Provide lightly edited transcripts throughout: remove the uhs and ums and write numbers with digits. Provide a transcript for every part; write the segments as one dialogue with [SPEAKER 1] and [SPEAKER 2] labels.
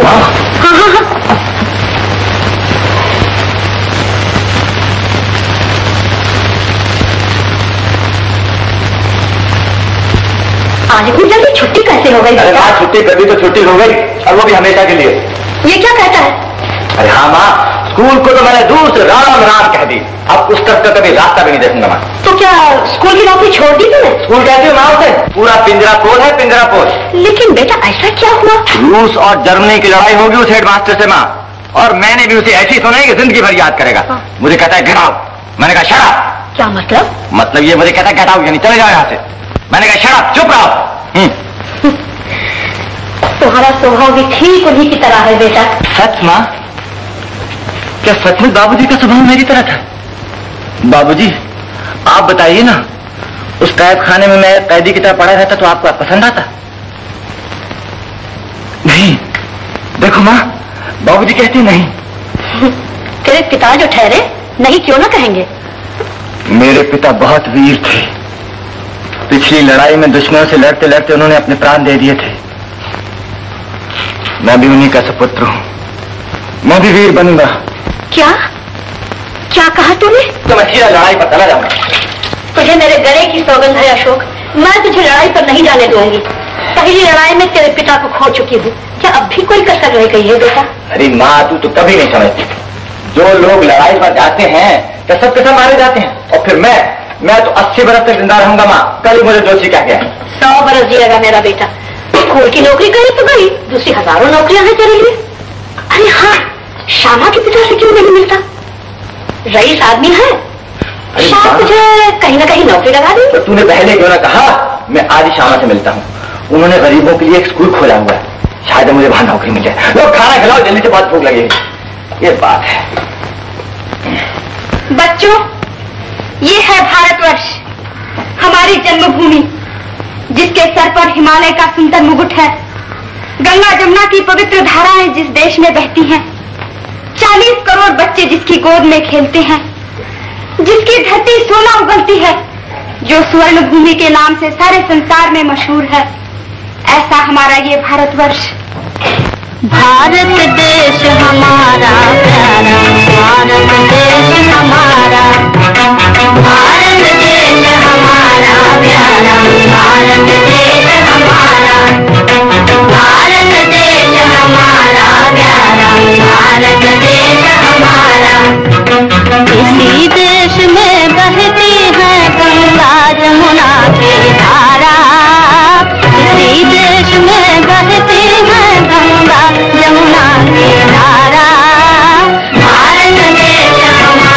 [SPEAKER 1] हाँ हाँ हाँ। आज इतनी जल्दी छुट्टी कैसे हो गई?
[SPEAKER 2] अरे माँ, छुट्टी कर दी तो छुट्टी हो गई, और वो भी हमेशा के लिए।
[SPEAKER 1] ये क्या कहता है?
[SPEAKER 2] अरे हाँ माँ, स्कूल को तो मैंने दूर से राम राम कह दी, अब उस तरफ का कभी रास्ता भी नहीं देखूंगा माँ।
[SPEAKER 1] तो क्या स्कूल की नौकरी छोड़ दी तूने?
[SPEAKER 2] स्कूल कहती हूँ माँ उसे, पूरा पिंजरा पोल है, पिंजरा पोल।
[SPEAKER 1] लेकिन बेटा ऐसा क्या हुआ?
[SPEAKER 2] रूस और जर्मनी की लड़ाई होगी उस हेडमास्टर से माँ, और मैंने भी उसे ऐसी सुनाई कि जिंदगी भर याद करेगा।
[SPEAKER 1] हाँ।
[SPEAKER 2] मुझे कहता है गेट आउट, मैंने कहा शट अप।
[SPEAKER 1] क्या मतलब?
[SPEAKER 2] मतलब ये मुझे कहता है गेट आउट, यानी चले जाओ यहाँ से। मैंने कहा शट अप, चुप रहो।
[SPEAKER 1] तुम्हारा स्वभाव भी ठीक उन्हीं की तरह है बेटा।
[SPEAKER 2] सच माँ? क्या सचमुच बाबूजी का स्वभाव मेरी तरह था? बाबूजी आप बताइए ना, उस कैद खाने में मैं कैदी की तरह पड़ा रहता तो आपको पसंद आता? नहीं, देखो माँ, बाबूजी कहते नहीं।
[SPEAKER 1] तेरे पिता जो ठहरे, नहीं क्यों ना कहेंगे?
[SPEAKER 2] मेरे पिता बहुत वीर थे, पिछली लड़ाई में दुश्मनों से लड़ते लड़ते उन्होंने अपने प्राण दे दिए थे। मैं भी उन्हीं का सुपुत्र हूँ, मैं भी वीर बनूंगा।
[SPEAKER 1] क्या क्या कहा तूने?
[SPEAKER 2] तो मैं सीधा लड़ाई पर चला जाऊंगा।
[SPEAKER 1] तुझे मेरे गले की सौगंध है अशोक, मैं तुझे लड़ाई पर नहीं जाने दूंगी। पहली लड़ाई में तेरे पिता को खो चुकी हूँ, क्या अब भी कोई कसर रह गई है बेटा?
[SPEAKER 2] अरे माँ, तू तो कभी नहीं समझती, जो लोग लड़ाई पर जाते हैं क्या सब के सब मारे जाते हैं? और फिर मैं तो 80 बरस तक जिंदा रहूंगा माँ, कल ही मुझे जोशी क्या गया।
[SPEAKER 1] 100 बरस जिएगा मेरा बेटा। स्कूल की नौकरी गई तो गई, दूसरी हजारों नौकरियां हैं तेरे लिए। अरे हाँ, श्यामा के पिता से क्यों नहीं मिलता? रईस आदमी है, शायद तुझे कहीं ना कहीं नौकरी लगा दी।
[SPEAKER 2] तो तूने पहले क्यों ना कहा? मैं आज ही श्यामा से मिलता हूँ, उन्होंने गरीबों के लिए एक स्कूल खोला हुआ है, शायद मुझे वहां नौकरी मिल जाए। लोग खाना खिलाओ जल्दी से, बहुत भूख लगेगी। ये बात है।
[SPEAKER 1] बच्चों, ये है भारतवर्ष, हमारी जन्मभूमि, जिसके सर पर हिमालय का सुंदर मुकुट है। गंगा जमुना की पवित्र धाराएं जिस देश में बहती हैं, 40 करोड़ बच्चे जिसकी गोद में खेलते हैं, जिसकी धरती सोना उगलती है, जो स्वर्ण भूमि के नाम से सारे संसार में मशहूर है। ऐसा हमारा ये भारतवर्ष। भारत देश हमारा प्यारा, भारत देश हमारा, भारत देश हमारा प्यारा, भारत देश हमारा, भारत देश हमारा प्यारा, भारत देश हमारा। इसी देश में बहती है गंगा जमुना की धारा, इसी देश में बहती है गंगा जमुना की धारा। भारत देश हमारा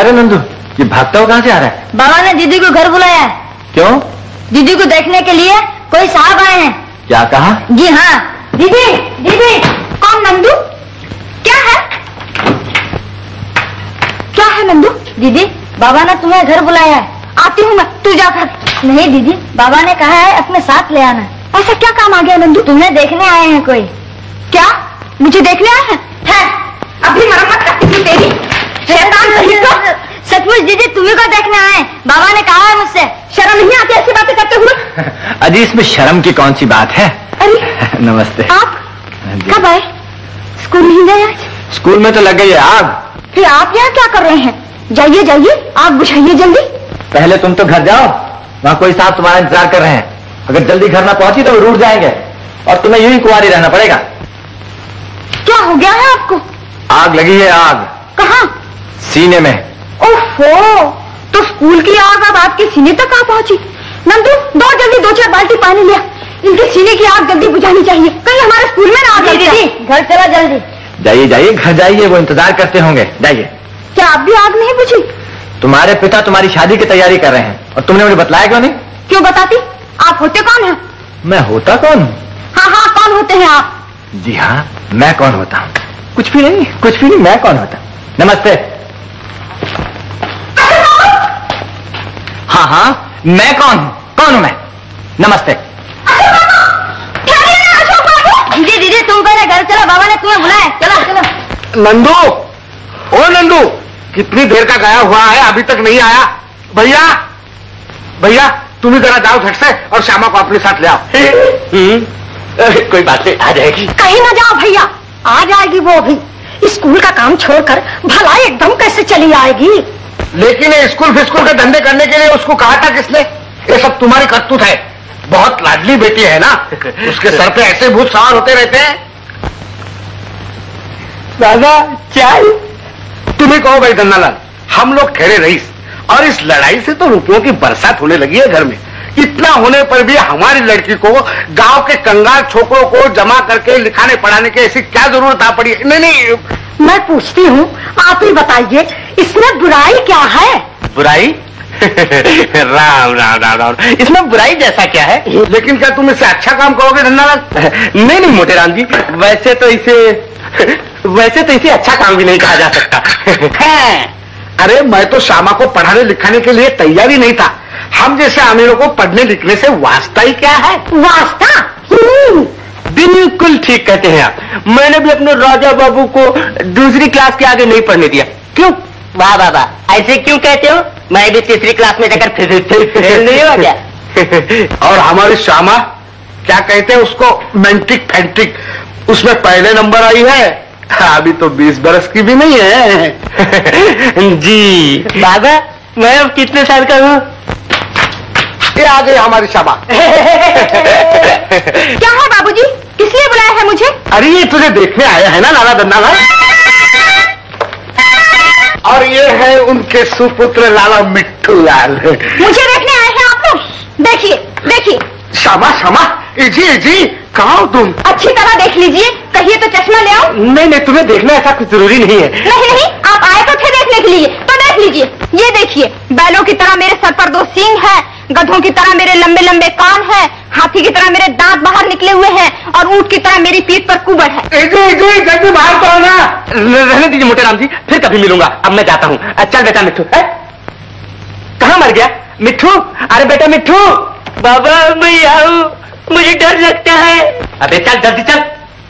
[SPEAKER 2] क्या रे नंदू, ये भागता हुआ कहाँ से आ रहा है?
[SPEAKER 1] बाबा ने दीदी को घर बुलाया है।
[SPEAKER 2] क्यों?
[SPEAKER 1] दीदी को देखने के लिए कोई साहब आए हैं।
[SPEAKER 2] क्या कहा?
[SPEAKER 1] जी हाँ। दीदी दीदी। कौन? नंदू। क्या है? क्या है नंदू? दीदी बाबा ने तुम्हें घर बुलाया है। आती हूँ मैं, तू जाकर। नहीं दीदी, बाबा ने कहा है अपने साथ ले आना। ऐसा क्या काम आ गया नंदू? तुम्हें देखने आए हैं कोई। क्या? मुझे देखने आए हैं? है, अभी मरम्मत करती हूँ तेरी। शैतान कहीं तो। सचमुच दीदी तुम्ही को देखने आए, बाबा ने कहा है मुझसे। शर्म नहीं आती ऐसी बातें करते हुए?
[SPEAKER 2] अजी इसमें शर्म की कौन सी बात है?
[SPEAKER 1] अरे
[SPEAKER 2] नमस्ते।
[SPEAKER 1] आप कब आए? स्कूल नहीं गए आज?
[SPEAKER 2] स्कूल में तो लग गई है आग।
[SPEAKER 1] फिर आप यहाँ क्या कर रहे हैं? जाइए जाइए, आग बुझाइए जल्दी।
[SPEAKER 2] पहले तुम तो घर जाओ, वहाँ कोई साहब तुम्हारा इंतजार कर रहे हैं। अगर जल्दी घर ना पहुंची तो वो रूठ जाएंगे और तुम्हें यूं ही कुंवारी रहना पड़ेगा।
[SPEAKER 1] क्या हो गया है आपको?
[SPEAKER 2] आग लगी है, आग।
[SPEAKER 1] कहाँ?
[SPEAKER 2] सीने में।
[SPEAKER 1] ओहो, तो स्कूल की आग अब आपके सीने तक आ पहुंची। नंदू दो जल्दी 2-4 बाल्टी पानी लिया, इनके सीने की आग जल्दी बुझानी चाहिए, कहीं हमारे स्कूल में ना आग लग जाए। घर चला जल्दी।
[SPEAKER 2] जाइए जाइए, घर जाइए, वो इंतजार करते होंगे। जाइए।
[SPEAKER 1] क्या आप भी आग नहीं बुझी?
[SPEAKER 2] तुम्हारे पिता तुम्हारी शादी की तैयारी कर रहे हैं और तुमने मुझे बतलाया क्यों नहीं?
[SPEAKER 1] क्यों बताती? आप होते कौन हैं?
[SPEAKER 2] मैं होता कौन?
[SPEAKER 1] हाँ हाँ, कौन होते हैं आप?
[SPEAKER 2] जी हाँ, मैं कौन होता हूँ? कुछ भी नहीं, कुछ भी नहीं, मैं कौन होता? नमस्ते। हाँ हाँ, मैं कौन हूँ मैं? नमस्ते।
[SPEAKER 1] दीदी दीदी तुम पहले घर चलो, बाबा ने तुम्हें बुलाया। चलो चलो।
[SPEAKER 3] नंदू, ओ नंदू, कितनी देर का गया हुआ है, अभी तक नहीं आया? भैया भैया, तुम ही जरा जाओ झट से और श्यामा को अपने साथ ले आओ।
[SPEAKER 2] कोई बात नहीं, आ जाएगी।
[SPEAKER 1] कहीं ना जाओ भैया, आ जाएगी वो भी। स्कूल का काम छोड़कर भला एकदम कैसे चली आएगी?
[SPEAKER 3] लेकिन ये स्कूल फिस्कूल के धंधे करने के लिए उसको कहा था किसने? ये सब तुम्हारी करतूत है। बहुत लाडली बेटी है ना, उसके सर पे ऐसे भूत सवार होते रहते हैं।
[SPEAKER 2] दादा चाय।
[SPEAKER 3] तुम्ही कहो भाई धन्नालाल, हम लोग ठहरे रईस और इस लड़ाई से तो रुपयों की बरसात होने लगी है घर में। इतना होने पर भी हमारी लड़की को गांव के कंगाल छोकरों को जमा करके लिखाने पढ़ाने की ऐसी क्या जरूरत आ पड़ी? नहीं,
[SPEAKER 1] मैं पूछती हूँ, आप ही बताइए, इसमें बुराई क्या है?
[SPEAKER 2] बुराई? राम राम राम राम, इसमें बुराई जैसा क्या है?
[SPEAKER 3] लेकिन क्या तुम इससे अच्छा काम करोगे धन्नालाल?
[SPEAKER 2] नहीं नहीं मोटेराम जी, वैसे तो इसे अच्छा काम भी नहीं कहा जा सकता।
[SPEAKER 3] है। अरे मैं तो श्यामा को पढ़ाने लिखाने के लिए तैयार ही नहीं था। हम जैसे अमीरों को पढ़ने लिखने से वास्ता ही क्या है?
[SPEAKER 1] वास्ता?
[SPEAKER 2] बिल्कुल ठीक कहते हैं आप। मैंने भी अपने राजा बाबू को दूसरी क्लास के आगे नहीं पढ़ने दिया। क्यों?
[SPEAKER 4] वाह बाबा, ऐसे क्यों कहते हो? मैं भी तीसरी क्लास में जाकर फेल नहीं हुआ क्या?
[SPEAKER 3] और हमारी श्यामा क्या कहते हैं उसको, मैंट्रिक फैंट्रिक, उसमें पहले नंबर आई है। अभी तो 20 बरस की भी नहीं है।
[SPEAKER 2] जी
[SPEAKER 4] बाबा, मैं अब कितने साल का हूँ?
[SPEAKER 3] ये आ गई हमारी श्यामा।
[SPEAKER 1] क्या है बाबूजी, किस लिए बुलाया है मुझे?
[SPEAKER 3] अरे ये तुझे देखने आया है ना लाला धन्नालाल, और ये है उनके सुपुत्र लाला मिट्टू लाल।
[SPEAKER 1] मुझे देखने आए हैं आप लोग? देखिए देखिए।
[SPEAKER 3] श्यामा श्यामा, जी कहाँ हो तुम?
[SPEAKER 1] अच्छी तरह देख लीजिए, कहिए तो चश्मा ले आओ।
[SPEAKER 2] नहीं नहीं, तुम्हें देखना ऐसा कुछ जरूरी नहीं है।
[SPEAKER 1] नहीं, आप आए तो थे देखने के लिए, तो देख लीजिए। ये देखिए, बैलों की तरह मेरे सर पर 2 सींग है, गधों की तरह मेरे लंबे लंबे कान हैं, हाथी की तरह मेरे दांत बाहर निकले हुए हैं और ऊंट की तरह मेरी पीठ पर कुबड़ है।
[SPEAKER 3] जी जल्दी बाहर तो आना।
[SPEAKER 2] रहने दीजिए मोटेराम जी, फिर कभी मिलूंगा। अब मैं जाता हूँ। चल बेटा मिट्ठू। कहाँ मर गया मिट्ठू? अरे बेटा मिट्ठू।
[SPEAKER 4] बाबा मैं आऊं, मुझे डर लगता है।
[SPEAKER 2] अबे चल जल्दी चल।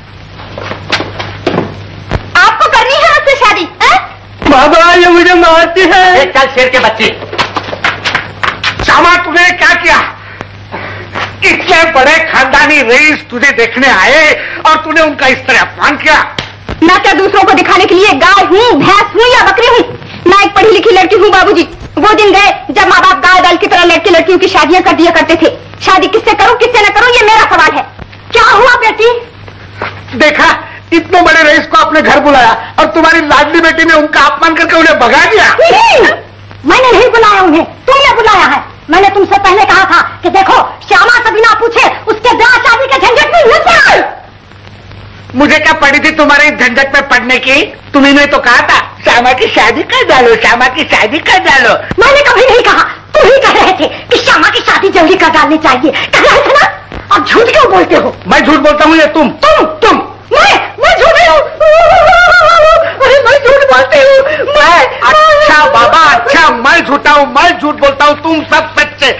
[SPEAKER 1] आपको करनी है उससे शादी?
[SPEAKER 4] बाबा ये मुझे मारती है।
[SPEAKER 2] चल शेर के बच्चे।
[SPEAKER 3] श्यामा तूने क्या किया? इतने बड़े खानदानी रईस तुझे देखने आए और तूने उनका इस तरह अपमान किया।
[SPEAKER 1] मैं क्या दूसरों को दिखाने के लिए गाय हूँ, भैंस हूँ या बकरी हूँ? मैं एक पढ़ी लिखी लड़की हूँ बाबूजी। वो दिन गए जब माँ बाप गाय बैल की तरह लड़के लड़कियों की शादियां कर दिया करते थे। शादी किससे करूँ किससे न करूँ, ये मेरा सवाल है। क्या हुआ बेटी?
[SPEAKER 3] देखा, इतने बड़े रईस को अपने घर बुलाया और तुम्हारी लाडली बेटी ने उनका अपमान करके उन्हें भगा दिया।
[SPEAKER 1] मैंने नहीं बुलाया उन्हें, तुमने बुलाया है। मैंने तुमसे पहले कहा था कि देखो श्यामा से बिना पूछे उसके ब्याह शादी के झंझट में घुस जाए।
[SPEAKER 3] मुझे क्या पड़ी थी तुम्हारे झंझट में पड़ने की? तुम्ही ने तो कहा था श्यामा की शादी कर डालो, श्यामा की शादी कर डालो।
[SPEAKER 1] मैंने कभी नहीं कहा, तुम ही कह रहे थे कि श्यामा की शादी जल्दी कर डालनी चाहिए। कह रहे थे ना, अब झूठ क्यों बोलते हो?
[SPEAKER 3] मैं झूठ बोलता हूँ या तुम?
[SPEAKER 1] मैं झूठ नहीं हूँ। अरे मैं झूठ बोलती हूँ। मैं
[SPEAKER 3] अच्छा बाबा, अच्छा मैं झूठा हूँ, मैं झूठ बोलता हूँ, तुम सब सच्चे।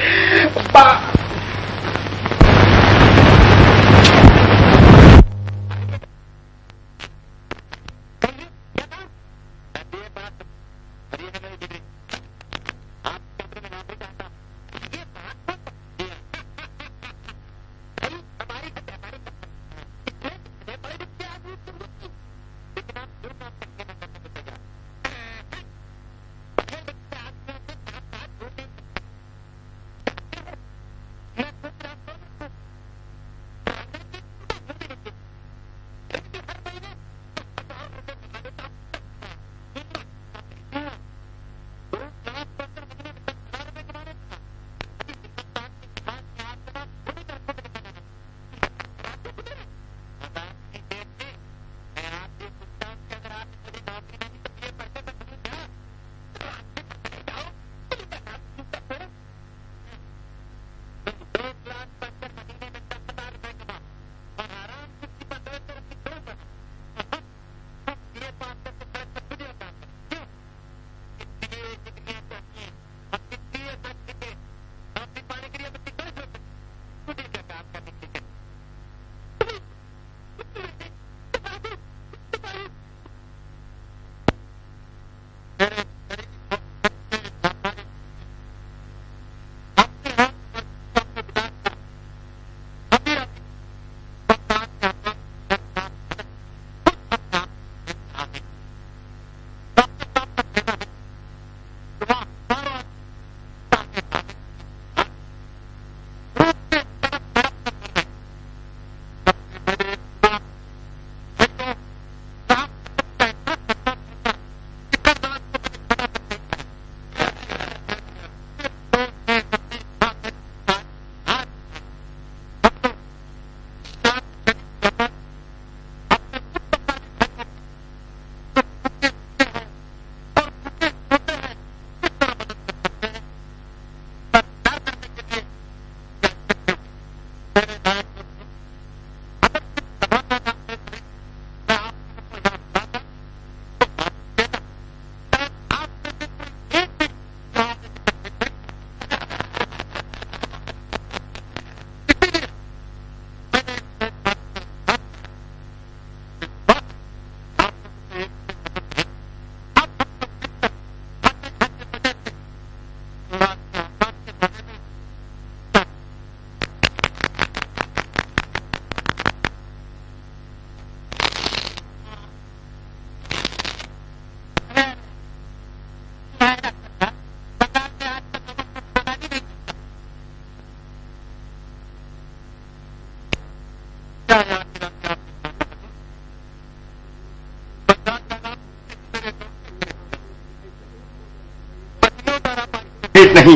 [SPEAKER 2] पेट नहीं,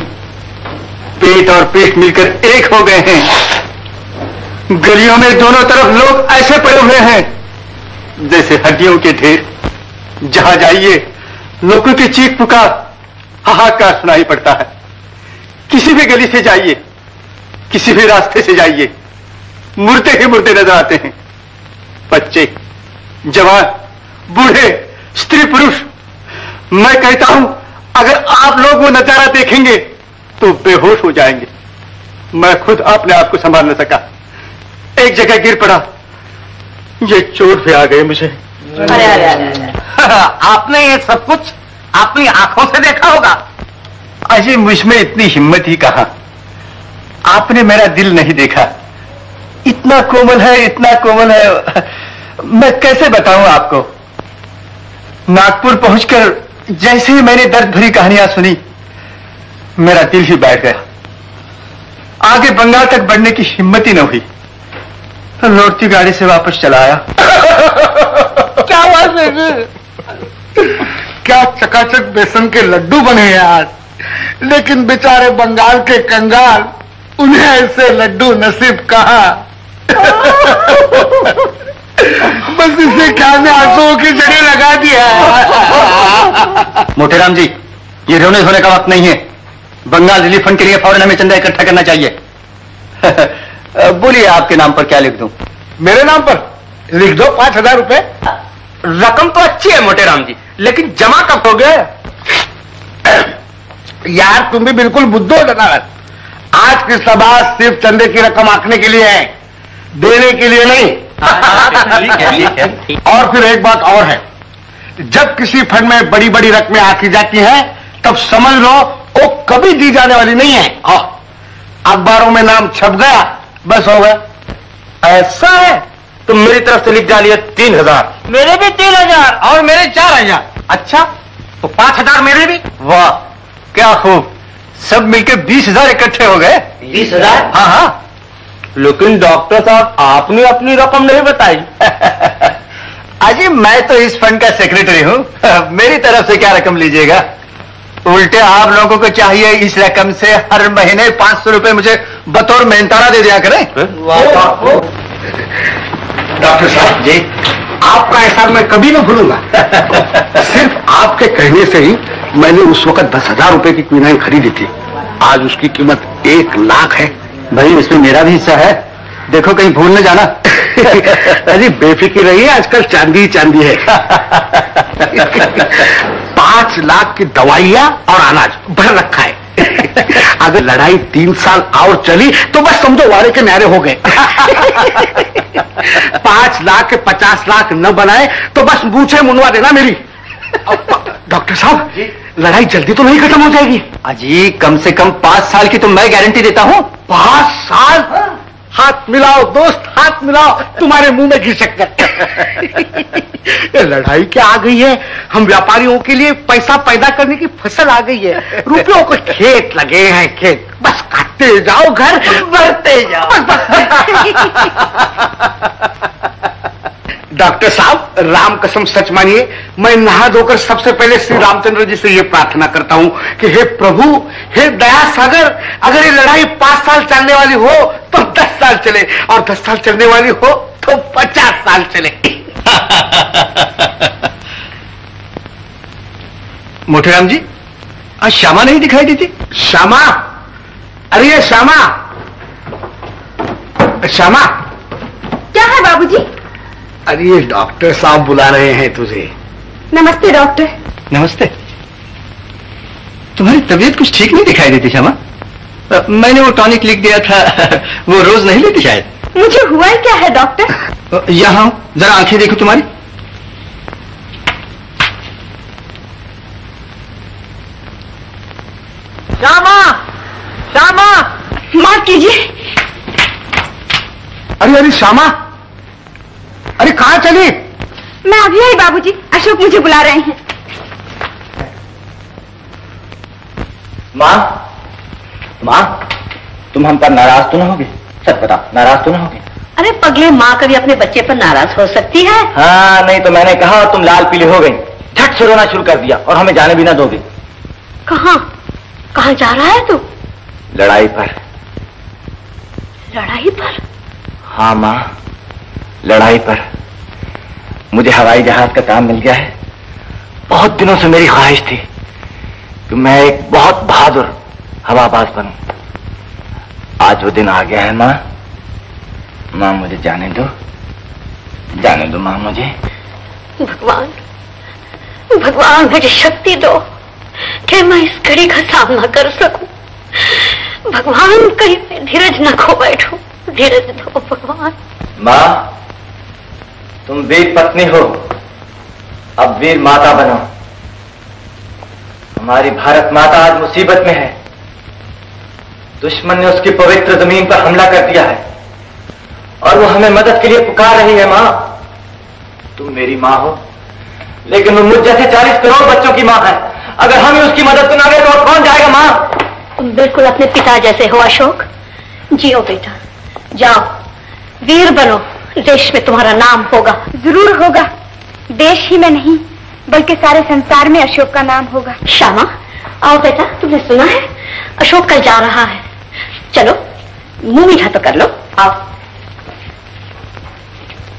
[SPEAKER 2] पेट और पेट मिलकर एक हो गए हैं। गलियों में दोनों तरफ लोग ऐसे पड़े हुए हैं जैसे हड्डियों के ढेर। जहां जाइए लोगों की चीख पुकार, हाहाकार सुनाई पड़ता है। किसी भी गली से जाइए, किसी भी रास्ते से जाइए, मुर्दे ही मुर्दे नजर आते हैं। बच्चे, जवान, बूढ़े, स्त्री पुरुष। मैं कहता हूं अगर आप लोग वो नजारा देखेंगे तो बेहोश हो जाएंगे। मैं खुद अपने आप को संभाल न सका, एक जगह गिर पड़ा। ये चोट भी आ गई मुझे।
[SPEAKER 4] अरे अरे अरे
[SPEAKER 3] आपने ये सब कुछ अपनी आंखों से देखा होगा।
[SPEAKER 2] अजय, मुझमें इतनी हिम्मत ही कहां। आपने मेरा दिल नहीं देखा। इतना कोमल है, इतना कोमल है, मैं कैसे बताऊं आपको। नागपुर पहुंचकर जैसे ही मैंने दर्द भरी कहानियां सुनी, मेरा दिल ही बैठ गया। आगे बंगाल तक बढ़ने की हिम्मत ही न हुई, तो लौटती गाड़ी से वापस चला आया।
[SPEAKER 3] क्या बात है, क्या चकाचक बेसन के लड्डू बने हैं आज। लेकिन बेचारे बंगाल के कंगाल, उन्हें ऐसे लड्डू नसीब कहां। बस इसे क्या में आंसुओं की जड़ें लगा दिया।
[SPEAKER 2] मोटेराम जी, ये रोने धोने का वक्त नहीं है। बंगाल रिलीफ फंड के लिए फौरन हमें चंदा इकट्ठा करना चाहिए। बोलिए, आपके नाम पर क्या लिख दूं?
[SPEAKER 3] मेरे नाम पर लिख दो 5,000 रुपए।
[SPEAKER 5] रकम तो अच्छी है मोटेराम जी, लेकिन जमा कब हो गए?
[SPEAKER 3] यार तुम भी बिल्कुल बुद्धू हो जनाब। आज की सभा सिर्फ चंदे की रकम आंकने के लिए है, देने के लिए नहीं।
[SPEAKER 5] ठीक है।
[SPEAKER 3] और फिर एक बात और है, जब किसी फंड में बड़ी बड़ी रकमें आती जाती हैं, तब समझ लो वो कभी दी जाने वाली नहीं है। अखबारों में नाम छप गया, बस हो गया।
[SPEAKER 5] ऐसा है तो मेरी तरफ से लिख डालिए 3,000।
[SPEAKER 4] मेरे भी 3,000
[SPEAKER 5] और मेरे 4,000। अच्छा, तो 5,000 मेरे भी।
[SPEAKER 2] वाह, क्या खूब, सब मिलकर 20,000 इकट्ठे हो गए।
[SPEAKER 4] 20,000?
[SPEAKER 2] हाँ हाँ।
[SPEAKER 5] लेकिन डॉक्टर साहब, आपने अपनी रकम नहीं बताई।
[SPEAKER 2] अजी, मैं तो इस फंड का सेक्रेटरी हूँ, मेरी तरफ से क्या रकम लीजिएगा? उल्टे आप लोगों को चाहिए इस रकम से हर महीने 500 रुपए मुझे बतौर मेहनताना दे दिया करें।
[SPEAKER 3] डॉक्टर साहब जी, आपका एहसान मैं कभी न भूलूंगा। सिर्फ आपके कहने से ही मैंने उस वक्त 10,000 रुपए की क्वीनाइन खरीदी थी। आज उसकी कीमत 1 लाख है।
[SPEAKER 2] भाई, इसमें मेरा भी हिस्सा है, देखो कहीं भूल न जाना।
[SPEAKER 3] अरे बेफिक्र रहिए, आजकल चांदी ही चांदी है। 5 लाख की दवाइयां और अनाज भर रखा है। अगर लड़ाई 3 साल और चली तो बस समझो वारे के न्यारे हो गए। 5 लाख के 50 लाख न बनाए तो बस मूछें मुनवा देना मेरी। डॉक्टर साहब, लड़ाई जल्दी तो नहीं खत्म हो जाएगी?
[SPEAKER 2] अजी, कम से कम 5 साल की तो मैं गारंटी देता हूँ।
[SPEAKER 3] 5 साल? हाथ मिलाओ दोस्त, हाथ मिलाओ, तुम्हारे मुंह में घी शक्कर। लड़ाई क्या आ गई है, हम व्यापारियों के लिए पैसा पैदा करने की फसल आ गई है। रुपयों के खेत लगे हैं, खेत, बस काटते जाओ, घर भरते जाओ। डॉक्टर साहब, राम कसम सच मानिए, मैं नहा धोकर सबसे पहले श्री रामचंद्र जी से ये प्रार्थना करता हूं कि हे प्रभु, हे दया सागर, अगर ये लड़ाई 5 साल चलने वाली हो तो 10 साल चले, और 10 साल चलने वाली हो तो 50 साल चले।
[SPEAKER 2] मोटेराम जी, आज श्यामा नहीं दिखाई दी थी?
[SPEAKER 3] श्यामा? अरे ये श्यामा, श्यामा।
[SPEAKER 1] क्या है बाबूजी?
[SPEAKER 3] अरे ये डॉक्टर साहब बुला रहे हैं तुझे।
[SPEAKER 1] नमस्ते डॉक्टर।
[SPEAKER 2] नमस्ते। तुम्हारी तबीयत कुछ ठीक नहीं दिखाई देती श्यामा। मैंने वो टॉनिक लिख दिया था, वो रोज नहीं लेती शायद।
[SPEAKER 1] मुझे हुआ ही क्या है डॉक्टर?
[SPEAKER 2] यहाँ जरा आंखें देखो तुम्हारी।
[SPEAKER 4] श्यामा, श्यामा,
[SPEAKER 1] माफ कीजिए।
[SPEAKER 3] अरे अरे श्यामा, अरे कहाँ चली?
[SPEAKER 1] मैं अभी आई बाबूजी, अशोक मुझे बुला रहे हैं।
[SPEAKER 5] माँ, माँ, तुम हम पर नाराज तो ना होगी? सच बताओ, नाराज तो ना होगी?
[SPEAKER 4] अरे पगले, माँ कभी अपने बच्चे पर नाराज हो सकती है?
[SPEAKER 5] हाँ, नहीं तो मैंने कहा तुम लाल पीली हो गई, झट से रोना शुरू कर दिया और हमें जाने भी ना दोगी।
[SPEAKER 1] कहाँ कहाँ जा रहा है तू?
[SPEAKER 5] लड़ाई पर।
[SPEAKER 1] लड़ाई पर?
[SPEAKER 5] हाँ माँ, लड़ाई पर। मुझे हवाई जहाज का काम मिल गया है। बहुत दिनों से मेरी ख्वाहिश थी कि मैं एक बहुत बहादुर हवाबाज बनूं। आज वो दिन आ गया है माँ। माँ मुझे जाने दो, जाने दो माँ मुझे।
[SPEAKER 1] भगवान, भगवान मुझे शक्ति दो कि मैं इस घड़ी का सामना कर सकूं। भगवान, कहीं मैं धीरज न खो बैठूं, धीरज दो भगवान।
[SPEAKER 5] माँ, तुम वीर पत्नी हो, अब वीर माता बनो। हमारी भारत माता आज मुसीबत में है। दुश्मन ने उसकी पवित्र जमीन पर हमला कर दिया है और वो हमें मदद के लिए पुकार रही है। माँ, तुम मेरी माँ हो, लेकिन वो मुझ जैसे 40 करोड़ बच्चों की माँ है। अगर हम ही उसकी मदद को ना करें तो और कौन जाएगा? माँ,
[SPEAKER 1] तुम बिल्कुल अपने पिता जैसे हो अशोक। जियो बेटा, जाओ, वीर बनो, देश में तुम्हारा नाम होगा। जरूर होगा, देश ही में नहीं बल्कि सारे संसार में अशोक का नाम होगा। श्यामा, आओ बेटा, तुमने सुना है अशोक कल जा रहा है। चलो, मुंह मीठा तो कर लो, आओ।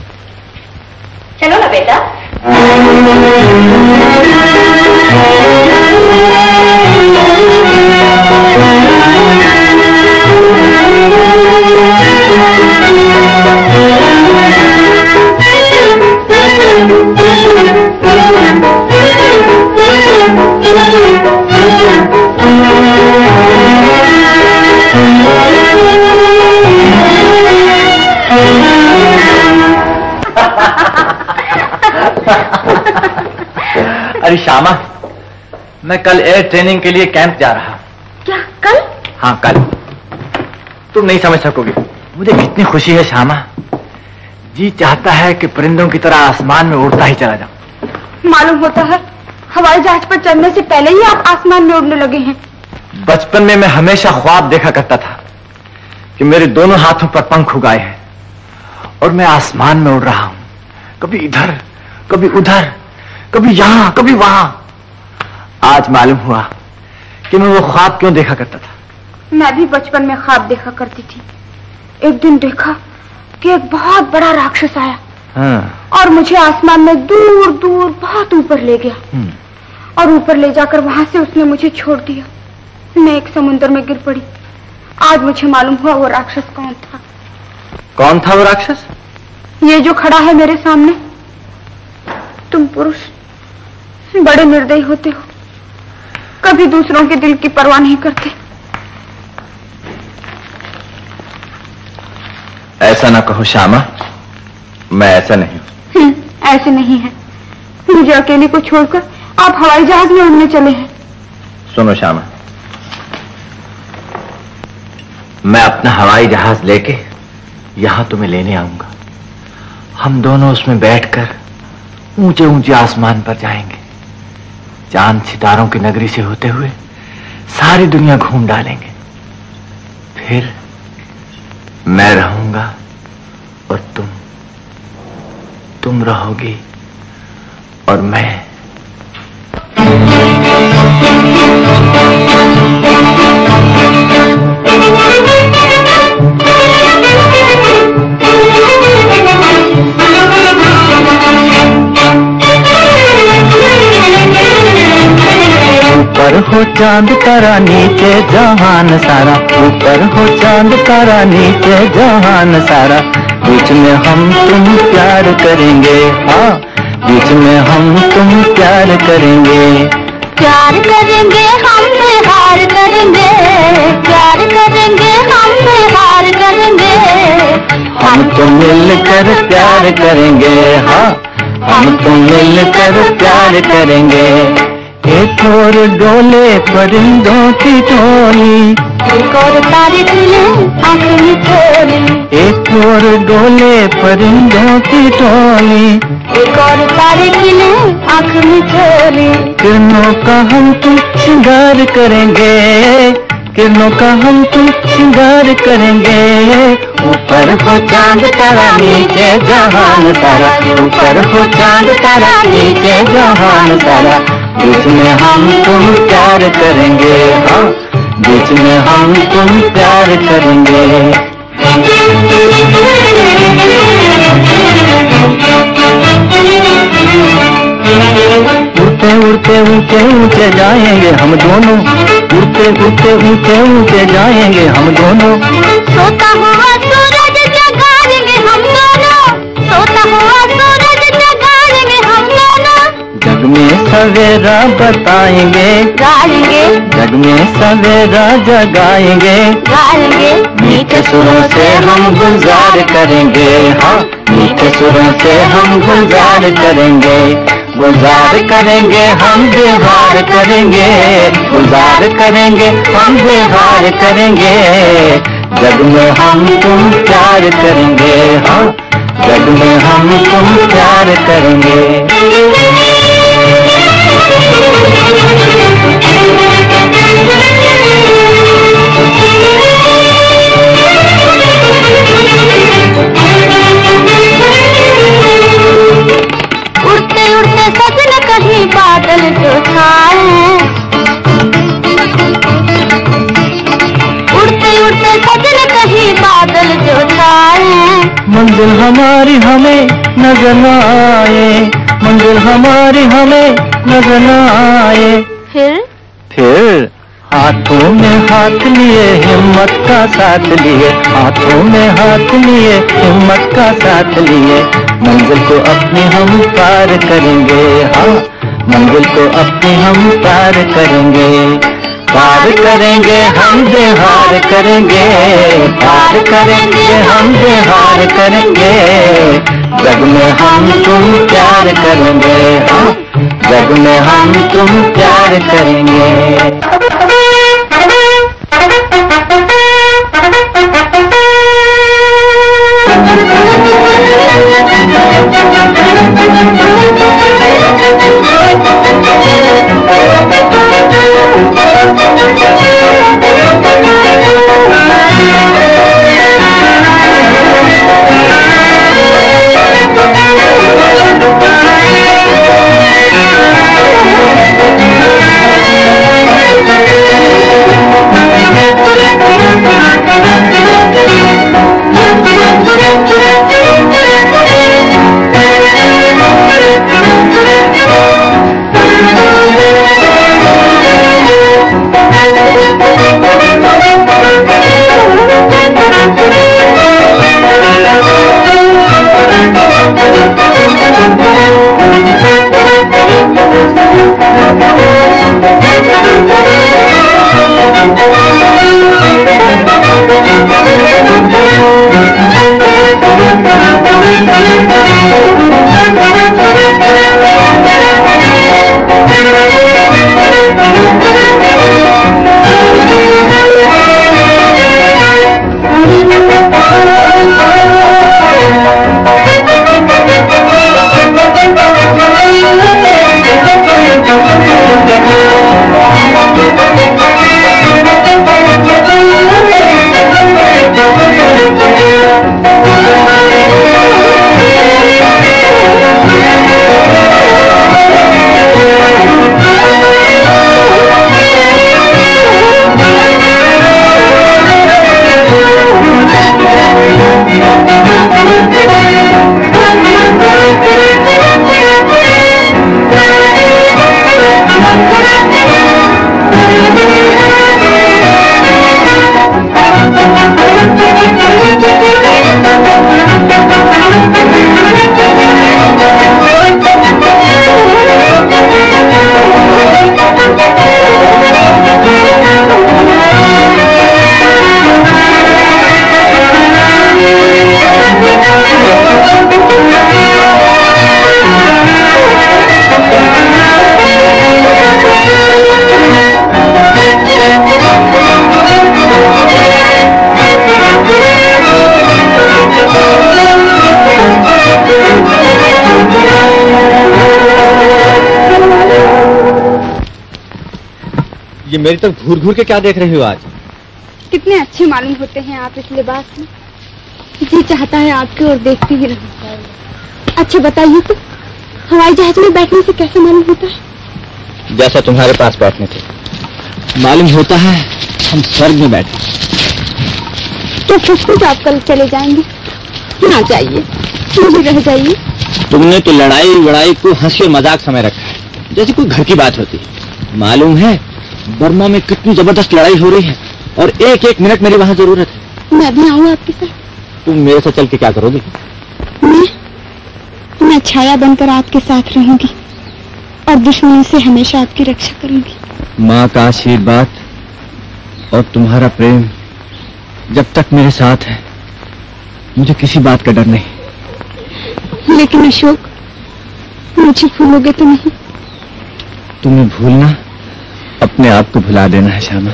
[SPEAKER 1] चलो ना बेटा।
[SPEAKER 5] अरे श्यामा, मैं कल एयर ट्रेनिंग के लिए कैंप जा रहा हूँ।
[SPEAKER 1] क्या कल?
[SPEAKER 5] हाँ कल। तुम नहीं समझ सकोगे मुझे कितनी खुशी है श्यामा। जी चाहता है कि परिंदों की तरह आसमान में उड़ता ही चला जाऊं।
[SPEAKER 1] मालूम होता है हवाई जहाज पर चढ़ने से पहले ही आप आसमान में उड़ने लगे हैं।
[SPEAKER 5] बचपन में मैं हमेशा ख्वाब देखा करता था कि मेरे दोनों हाथों पर पंख उगाए हैं और मैं आसमान में उड़ रहा हूं, कभी इधर कभी उधर, कभी यहां कभी वहां। आज मालूम हुआ कि मैं वो ख्वाब क्यों देखा करता था।
[SPEAKER 1] मैं भी बचपन में ख्वाब देखा करती थी। एक दिन देखा कि एक बहुत बड़ा राक्षस आया।
[SPEAKER 5] हाँ।
[SPEAKER 1] और मुझे आसमान में दूर दूर बहुत ऊपर ले गया और ऊपर ले जाकर वहां से उसने मुझे छोड़ दिया। मैं एक समुद्र में गिर पड़ी। आज मुझे मालूम हुआ वो राक्षस कौन था।
[SPEAKER 5] कौन था वो राक्षस?
[SPEAKER 1] ये जो खड़ा है मेरे सामने। तुम पुरुष बड़े निर्दयी होते हो, कभी दूसरों के दिल की परवाह नहीं करते।
[SPEAKER 5] ऐसा ना कहो श्यामा, मैं ऐसा नहीं हूं।
[SPEAKER 1] ऐसे नहीं है। मुझे अकेले को छोड़कर आप हवाई जहाज में उड़ने चले हैं।
[SPEAKER 5] सुनो श्यामा, मैं अपना हवाई जहाज लेके यहां तुम्हें लेने आऊंगा। हम दोनों उसमें बैठकर ऊंचे ऊंचे आसमान पर जाएंगे। चांद सितारों की नगरी से होते हुए सारी दुनिया घूम डालेंगे। फिर मैं रहूंगा और तुम रहोगी और मैं। ऊपर हो चांद तारा नीचे जहान सारा, ऊपर हो चांद तारा नीचे जहान सारा। बीच में हम तुम प्यार करेंगे, हाँ बीच में हम तुम प्यार करेंगे।
[SPEAKER 1] प्यार करेंगे हम हार करेंगे, प्यार करेंगे हम हार करेंगे।
[SPEAKER 5] हम तो मिलकर प्यार करेंगे, हाँ हम तो मिलकर प्यार करेंगे। एक और डोले परिंदों की टोली,
[SPEAKER 1] एक और तारे खिले आँख में झोली।
[SPEAKER 5] एक और डोले परिंदों की टोली,
[SPEAKER 1] एक और तारे खिले आँख में झोली।
[SPEAKER 5] किरणों का हम तुम श्रृंगार करेंगे, किरणों का हम तुम श्रृंगार करेंगे। ऊपर हो चांद तारा नीचे जहान तारा, ऊपर हो चांद तारा नीचे जहान तारा। बीच में हम तुम प्यार करेंगे, हाँ बीच में हम तुम प्यार करेंगे। उड़ते उड़ते ऊंचे ऊंचे जाएंगे हम दोनों, उड़ते उड़ते ऊंचे ऊंचे जाएंगे हम दोनों।
[SPEAKER 1] सोता हुआ सूरज जगाएंगे हम दोनों, सोता हुआ सूरज जगाएंगे हम दोनों।
[SPEAKER 5] जग में सवेरा बताएंगे,
[SPEAKER 1] गाएंगे
[SPEAKER 5] जग में सवेरा जगाएंगे।
[SPEAKER 1] गाएंगे
[SPEAKER 5] मीठे सुरों से हम गुलजार करेंगे, हाँ मीठे सुरों से हम गुलजार करेंगे। गुलजार करेंगे हम व्यवहार करेंगे, गुलजार करेंगे हम व्यवहार करेंगे। जग में हम तुम प्यार करेंगे, हाँ जग में हम तुम प्यार करेंगे।
[SPEAKER 1] उड़ते उड़ते सजन कहीं बादल जो छाए, उड़ते उड़ते सजन कहीं बादल जो छाए।
[SPEAKER 5] मंजिल हमारी हमें नजर न आए, मंजिल हमारी हमें नजर न आए। फिर हाथों में हाथ लिए हिम्मत का साथ लिए, हाथों में हाथ लिए हिम्मत का साथ लिए। मंजिल को अपनी हम पार करेंगे, हाँ मंजिल को अपनी हम पार करेंगे। पार करेंगे हम हार करेंगे, पार करेंगे हम हार करेंगे, जग में हम तुम प्यार करेंगे, जग में हम तुम प्यार करेंगे।
[SPEAKER 6] ये मेरी तरफ घूर घूर के क्या देख रही हो आज?
[SPEAKER 1] कितने अच्छे मालूम होते हैं आप इस लिबास में। जी चाहता है आपकी ओर देखती ही रहूं। अच्छा बताइए तो, हवाई जहाज में बैठने से कैसे मालूम होता है?
[SPEAKER 6] जैसा तुम्हारे पास बैठने थे मालूम होता है हम स्वर्ग में बैठे।
[SPEAKER 1] तो कुछ आप कल चले जाएंगे? ना जाइए, मुझे रह जाइए।
[SPEAKER 6] तुमने तो लड़ाई वड़ाई को हंसी और मजाक समय रखा है, जैसे कोई घर की बात होती है। मालूम है बर्मा में कितनी जबरदस्त लड़ाई हो रही है और एक एक मिनट मेरी वहां जरूरत है।
[SPEAKER 1] मैं भी आऊँ आपके साथ?
[SPEAKER 6] तुम मेरे साथ चल के क्या करोगी?
[SPEAKER 1] मैं छाया बनकर आपके साथ रहूंगी और दुश्मनों से हमेशा आपकी रक्षा करूंगी।
[SPEAKER 6] माँ का आशीर्वाद और तुम्हारा प्रेम जब तक मेरे साथ है मुझे किसी बात का डर नहीं।
[SPEAKER 1] लेकिन अशोक, मुझे भूलोगे तो नहीं?
[SPEAKER 6] तुम्हें भूलना अपने आप को भुला देना है श्यामा।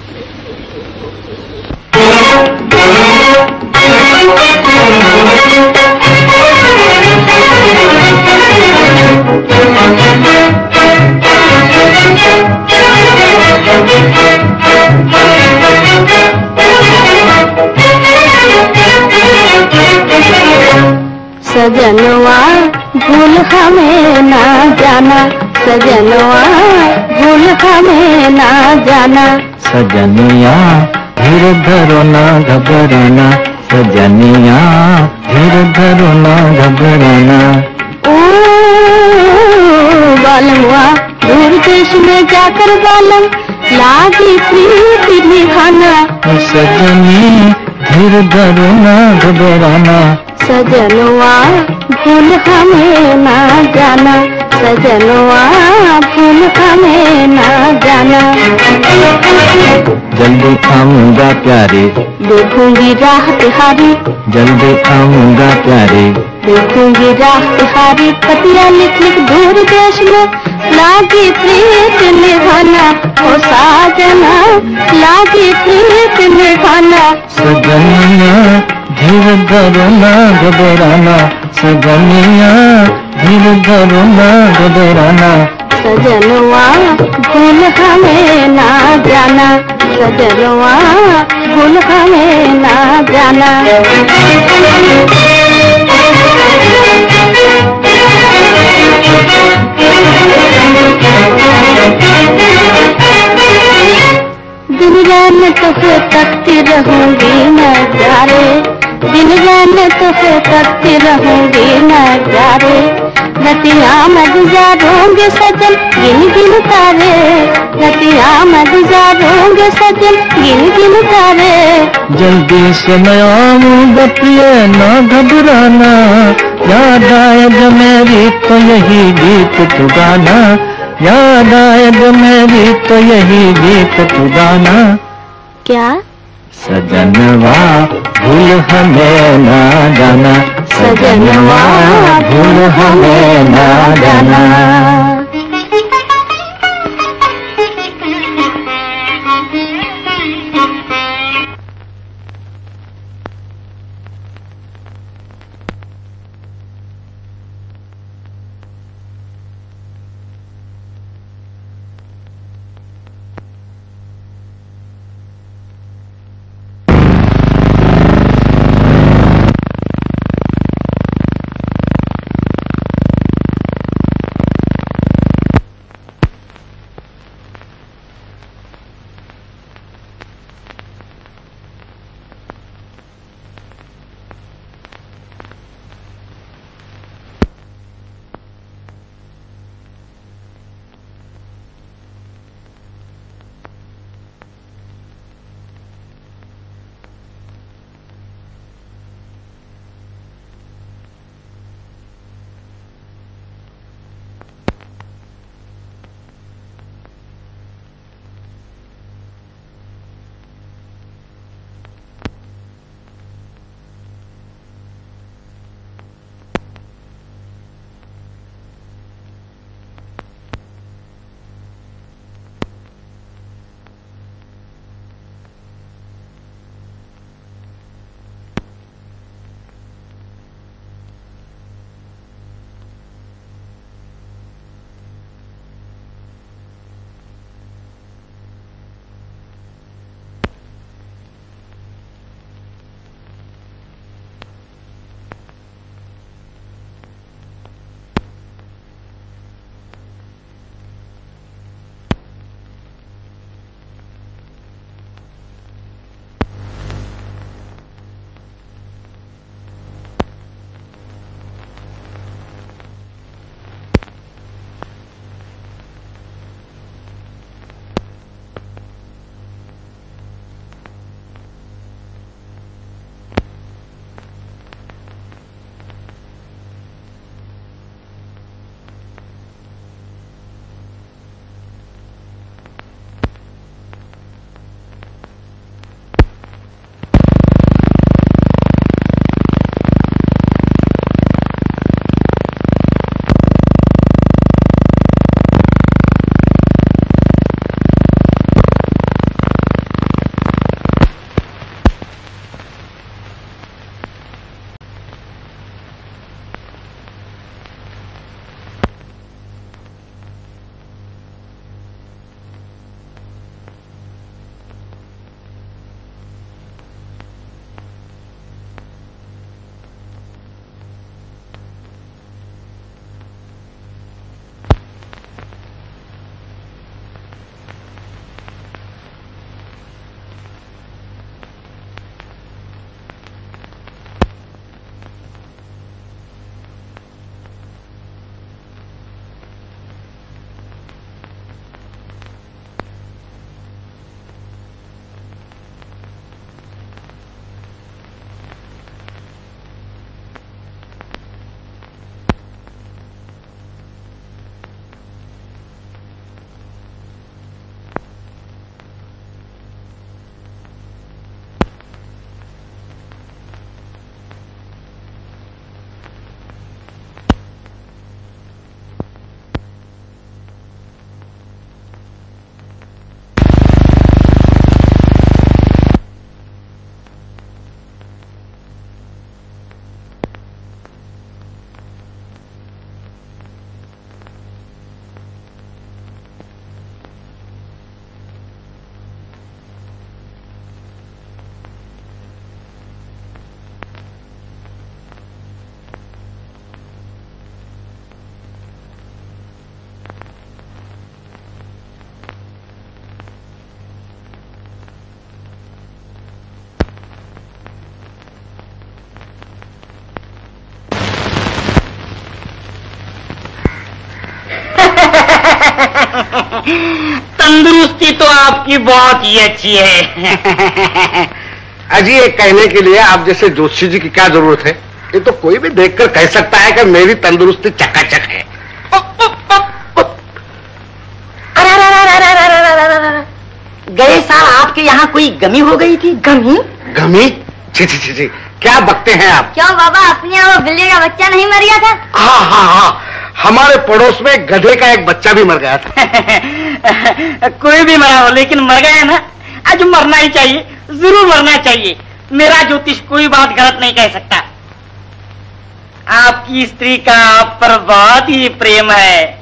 [SPEAKER 1] सजनवा भूल हमें ना जाना, सजनवा भूल हमें ना जाना।
[SPEAKER 5] सजनिया धीरे धरो ना घबराना, सजनिया धीरे धरो ना घबराना।
[SPEAKER 1] ओ बालमवा दूर देश में जाकर बालम लागी प्रीति निभाना।
[SPEAKER 5] सजनी धीरे धरो ना घबराना,
[SPEAKER 1] सजनवा भूल हमें ना जाना, सजनवा भूल हमें ना जाना।
[SPEAKER 6] जल्दी आऊंगा प्यारे,
[SPEAKER 1] देखूंगी राह तिहारी,
[SPEAKER 6] जल्दी आऊंगा प्यारे,
[SPEAKER 1] देखूंगी राह तिहारी। पतिया लिख लिख दूर देश में लागी प्रीत निभाना, ओ साजना लागी प्रीत निभाना।
[SPEAKER 6] सजनिया धीर धरो ना घबराना, सजनिया धीर धरो ना घबराना।
[SPEAKER 1] सजनवा भूल हमें ना जाना, सजनवा भूल हमें ना जाना। दिन रात तुझे तकती रहूंगी मैं प्यारे, दिन रात तुझे तकती रहूंगी मैं प्यारे। रतिया में गुजारूंगे सजन गिन गिन तारे, रतिया में गुजारूंगे सजन गिन गिन तारे।
[SPEAKER 6] जल्दी से मैं आऊंगा प्रिय ना घबराना, याद आए जो मेरी तो यही गीत तू गाना, याद आए जो मेरी तो यही गीत तू गाना।
[SPEAKER 1] क्या?
[SPEAKER 6] सजनवा भूल हमें ना जाना, सजनवा भूल हमें ना जाना।
[SPEAKER 4] तंदुरुस्ती तो आपकी बहुत ही अच्छी है।
[SPEAKER 3] अजी ये कहने के लिए आप जैसे जोशी जी की क्या जरूरत है? ये तो कोई भी देखकर कह सकता है कि मेरी तंदुरुस्ती चकाचक है।
[SPEAKER 4] गए साल आपके यहाँ कोई गमी हो गई थी? गमी?
[SPEAKER 3] गमी? छी छी छी छी, क्या बकते हैं आप?
[SPEAKER 1] क्यों बाबा, अपने यहाँ वो बिल्ली का बच्चा नहीं मर गया था?
[SPEAKER 3] हाँ हाँ हाँ, हमारे पड़ोस में गधे का एक बच्चा भी मर गया था।
[SPEAKER 4] कोई भी मरा हो, लेकिन मर गया ना, आज मरना ही चाहिए, जरूर मरना चाहिए। मेरा ज्योतिष कोई बात गलत नहीं कह सकता। आपकी स्त्री का आप पर बहुत ही प्रेम है।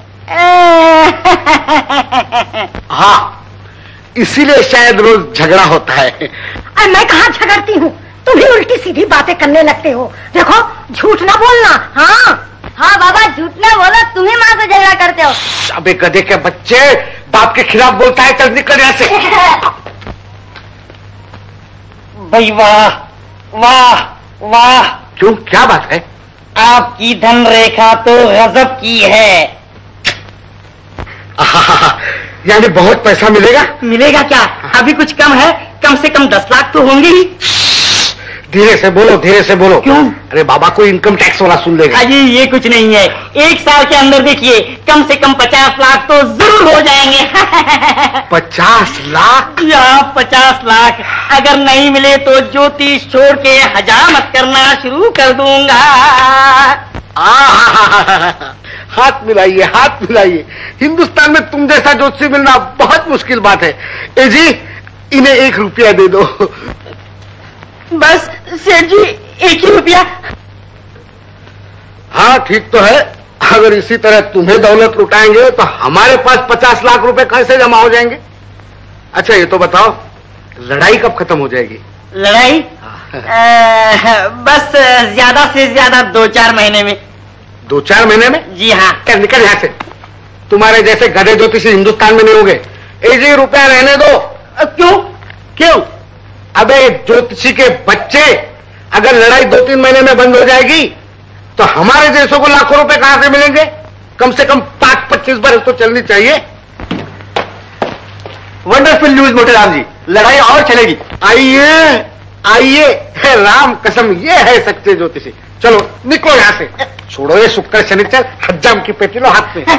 [SPEAKER 3] हाँ, इसीलिए शायद रोज झगड़ा होता है।
[SPEAKER 1] अरे मैं कहाँ झगड़ती हूँ, तुम ही उल्टी सीधी बातें करने लगते हो। देखो, झूठ ना बोलना। हाँ हाँ बाबा, झूठ ना बोलो, तुम ही माँ से झगड़ा करते हो।
[SPEAKER 3] अबे गधे के बच्चे, बाप के खिलाफ बोलता है, चल निकल यहाँ से।
[SPEAKER 4] भाई वाह वाह वाह।
[SPEAKER 3] क्यों, क्या बात है?
[SPEAKER 4] आपकी धन रेखा तो गजब की है।
[SPEAKER 3] यानी बहुत पैसा मिलेगा?
[SPEAKER 4] मिलेगा क्या, अभी कुछ कम है, कम से कम 10 लाख तो होंगे ही।
[SPEAKER 3] धीरे से बोलो, धीरे से बोलो।
[SPEAKER 4] क्यों?
[SPEAKER 3] अरे बाबा को इनकम टैक्स वाला सुन लेगा।
[SPEAKER 4] अजी ये कुछ नहीं है, 1 साल के अंदर देखिए कम से कम 50 लाख तो जरूर हो जाएंगे।
[SPEAKER 3] 50 लाख?
[SPEAKER 4] या 50 लाख अगर नहीं मिले तो ज्योतिष छोड़ के हजामत करना शुरू कर दूंगा।
[SPEAKER 3] हाथ मिलाइए, हाथ मिलाइए। हिंदुस्तान में तुम जैसा ज्योतिषी मिलना बहुत मुश्किल बात है। ए जी, इन्हें 1 रुपया दे दो।
[SPEAKER 4] बस सेठ जी, 1 ही रुपया।
[SPEAKER 3] हाँ ठीक तो है, अगर इसी तरह तुम्हें दौलत लुटाएंगे तो हमारे पास 50 लाख रुपए कैसे जमा हो जाएंगे? अच्छा ये तो बताओ, लड़ाई कब खत्म हो जाएगी?
[SPEAKER 4] लड़ाई? बस ज्यादा से ज्यादा 2-4 महीने में।
[SPEAKER 3] 2-4 महीने में?
[SPEAKER 4] जी हाँ।
[SPEAKER 3] निकल यहाँ से, तुम्हारे जैसे गधे ज्योतिषी हिंदुस्तान में नहीं होंगे। 1 रुपया रहने दो।
[SPEAKER 4] क्यों?
[SPEAKER 3] क्यों? अबे ज्योतिषी के बच्चे, अगर लड़ाई 2-3 महीने में बंद हो जाएगी तो हमारे जैसों को लाखों रुपए कहां से मिलेंगे? कम से कम 5-25 बरस तो चलनी चाहिए।
[SPEAKER 2] वंडरफुल न्यूज मोटेराम जी, लड़ाई और चलेगी।
[SPEAKER 3] आइए आइए, राम कसम, ये है सच्चे ज्योतिषी। चलो निकलो यहां से, छोड़ो ये शुक्र शनिचर, हज्जाम की पेटी लो हाथ में।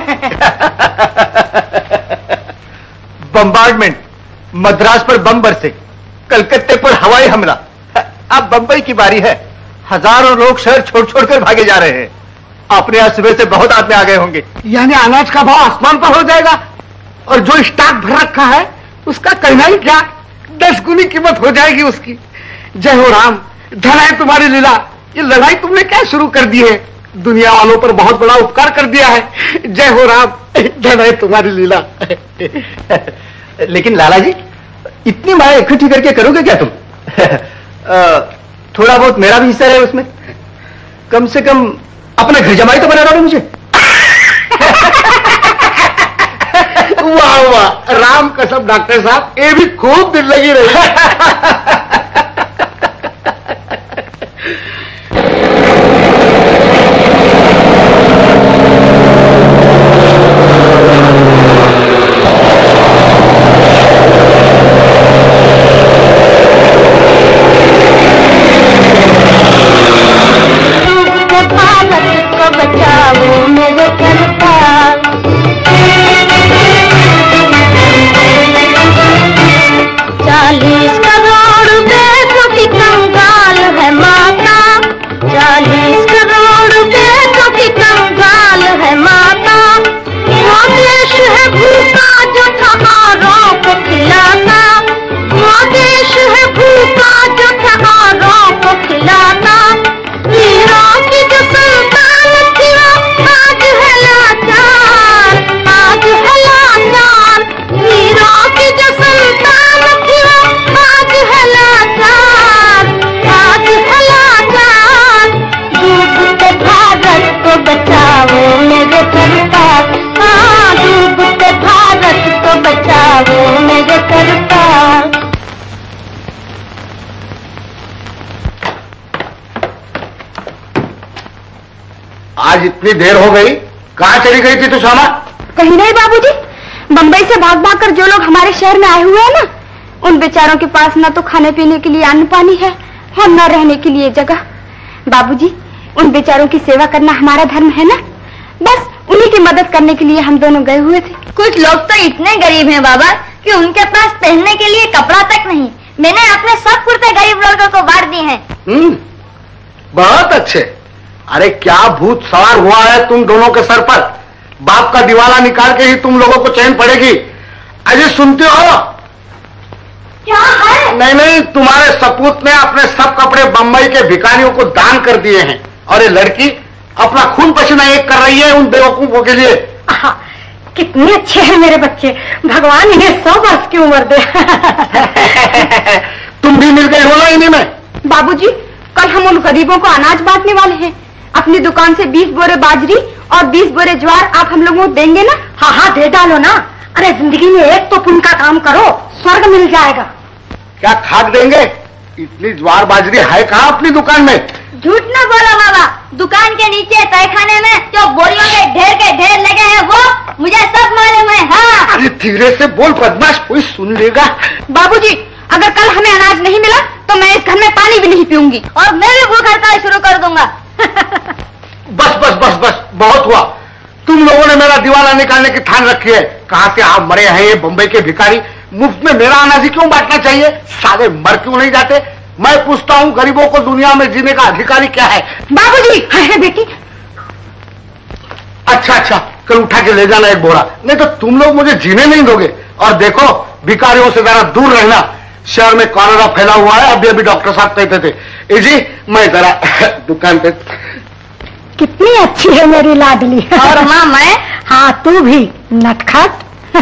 [SPEAKER 2] बम्बार्डमेंट, मद्रास पर बम बरसे, कलकत्ते पर हवाई हमला, अब बंबई की बारी है। हजारों लोग शहर छोड़ छोड़ कर भागे जा रहे हैं। अपने यहाँ सुबह से बहुत आदमी आ गए होंगे।
[SPEAKER 3] यानी अनाज का भाव आसमान पर हो जाएगा, और जो स्टॉक भर रखा है उसका कहना ही क्या, 10 गुनी कीमत हो जाएगी उसकी। जय हो राम, धन है तुम्हारी लीला। ये लड़ाई तुमने क्या शुरू कर दी है? दुनिया वालों पर बहुत बड़ा उपकार कर दिया है। जय हो राम, धन है तुम्हारी लीला।
[SPEAKER 2] लेकिन लाला जी, इतनी माया इकट्ठी करके करोगे क्या तुम? थोड़ा बहुत मेरा भी हिस्सा है उसमें। कम से कम अपना घर जमाई तो बना दो मुझे।
[SPEAKER 3] वाह वाह, राम कसम डॉक्टर साहब, ये भी खूब दिल लगी रही। आज इतनी देर हो गई, कहां चली गई थी तू श्यामा?
[SPEAKER 1] कहीं नहीं बाबूजी, बम्बई से भाग भाग कर जो लोग हमारे शहर में आए हुए हैं ना, उन बेचारों के पास न तो खाने पीने के लिए अन्न पानी है और न रहने के लिए जगह। बाबूजी, उन बेचारों की सेवा करना हमारा धर्म है ना, बस उन्हीं की मदद करने के लिए हम दोनों गए हुए थे।
[SPEAKER 7] कुछ लोग तो इतने गरीब हैं बाबा कि उनके पास पहनने के लिए कपड़ा तक नहीं। मैंने अपने सब कुर्ते गरीब लोगों को बांट दिए हैं।
[SPEAKER 3] बहुत अच्छे। अरे क्या भूत सवार हुआ है तुम दोनों के सर पर? बाप का दिवाला निकाल के ही तुम लोगों को चैन पड़ेगी। अजय सुनते हो?
[SPEAKER 7] क्या है?
[SPEAKER 3] नहीं, तुम्हारे सपूत ने अपने सब कपड़े बम्बई के भिखारियों को दान कर दिए हैं और ये लड़की अपना खून पसीना एक कर रही है उन बेवकूफों के लिए।
[SPEAKER 7] कितने अच्छे हैं मेरे बच्चे, भगवान इन्हें 100 वर्ष की उम्र दे।
[SPEAKER 3] तुम भी मिल गए हो ना इन्हीं में।
[SPEAKER 1] बाबूजी, कल हम उन गरीबों को अनाज बांटने वाले हैं। अपनी दुकान से 20 बोरे बाजरी और 20 बोरे ज्वार आप हम लोगों को देंगे ना?
[SPEAKER 7] हाँ, दे डालो ना। अरे जिंदगी में एक तो पुण्य का काम करो, स्वर्ग मिल जाएगा।
[SPEAKER 3] क्या खाक देंगे? इतनी ज्वार बाजरी है कहाँ अपनी दुकान में?
[SPEAKER 7] झूठ न बोलो बाबा, दुकान के नीचे तहखाने में जो बोरियों के ढेर लगे हैं वो मुझे सब मालूम है। हाँ।
[SPEAKER 3] अरे धीरे से बोल बदमाश, कोई सुन लेगा।
[SPEAKER 1] बाबूजी, अगर कल हमें अनाज नहीं मिला तो मैं इस घर में पानी भी नहीं पीऊंगी
[SPEAKER 7] और मैं भी भूख हड़ताल शुरू कर दूंगा।
[SPEAKER 3] बस बहुत हुआ। तुम लोगों ने मेरा दिवाला निकालने की ठान रखी है। कहाँ से आप मरे हैं ये बम्बई के भिखारी? मुफ्त में मेरा अनाज ही क्यों बांटना चाहिए? सारे मर क्यों नहीं जाते? मैं पूछता हूँ, गरीबों को दुनिया में जीने का अधिकारी क्या है?
[SPEAKER 1] बाबूजी। है बेटी।
[SPEAKER 3] अच्छा, कल उठा के ले जाना एक बोरा, नहीं तो तुम लोग मुझे जीने नहीं दोगे। और देखो, भिखारियों से जरा दूर रहना। शहर में कॉलेरा फैला हुआ है। अभी डॉक्टर साहब कहते थे। जी मैं जरा दुकान पे।
[SPEAKER 7] कितनी अच्छी है मेरी लाडली। और माँ मैं? हाँ, तू भी नटखट।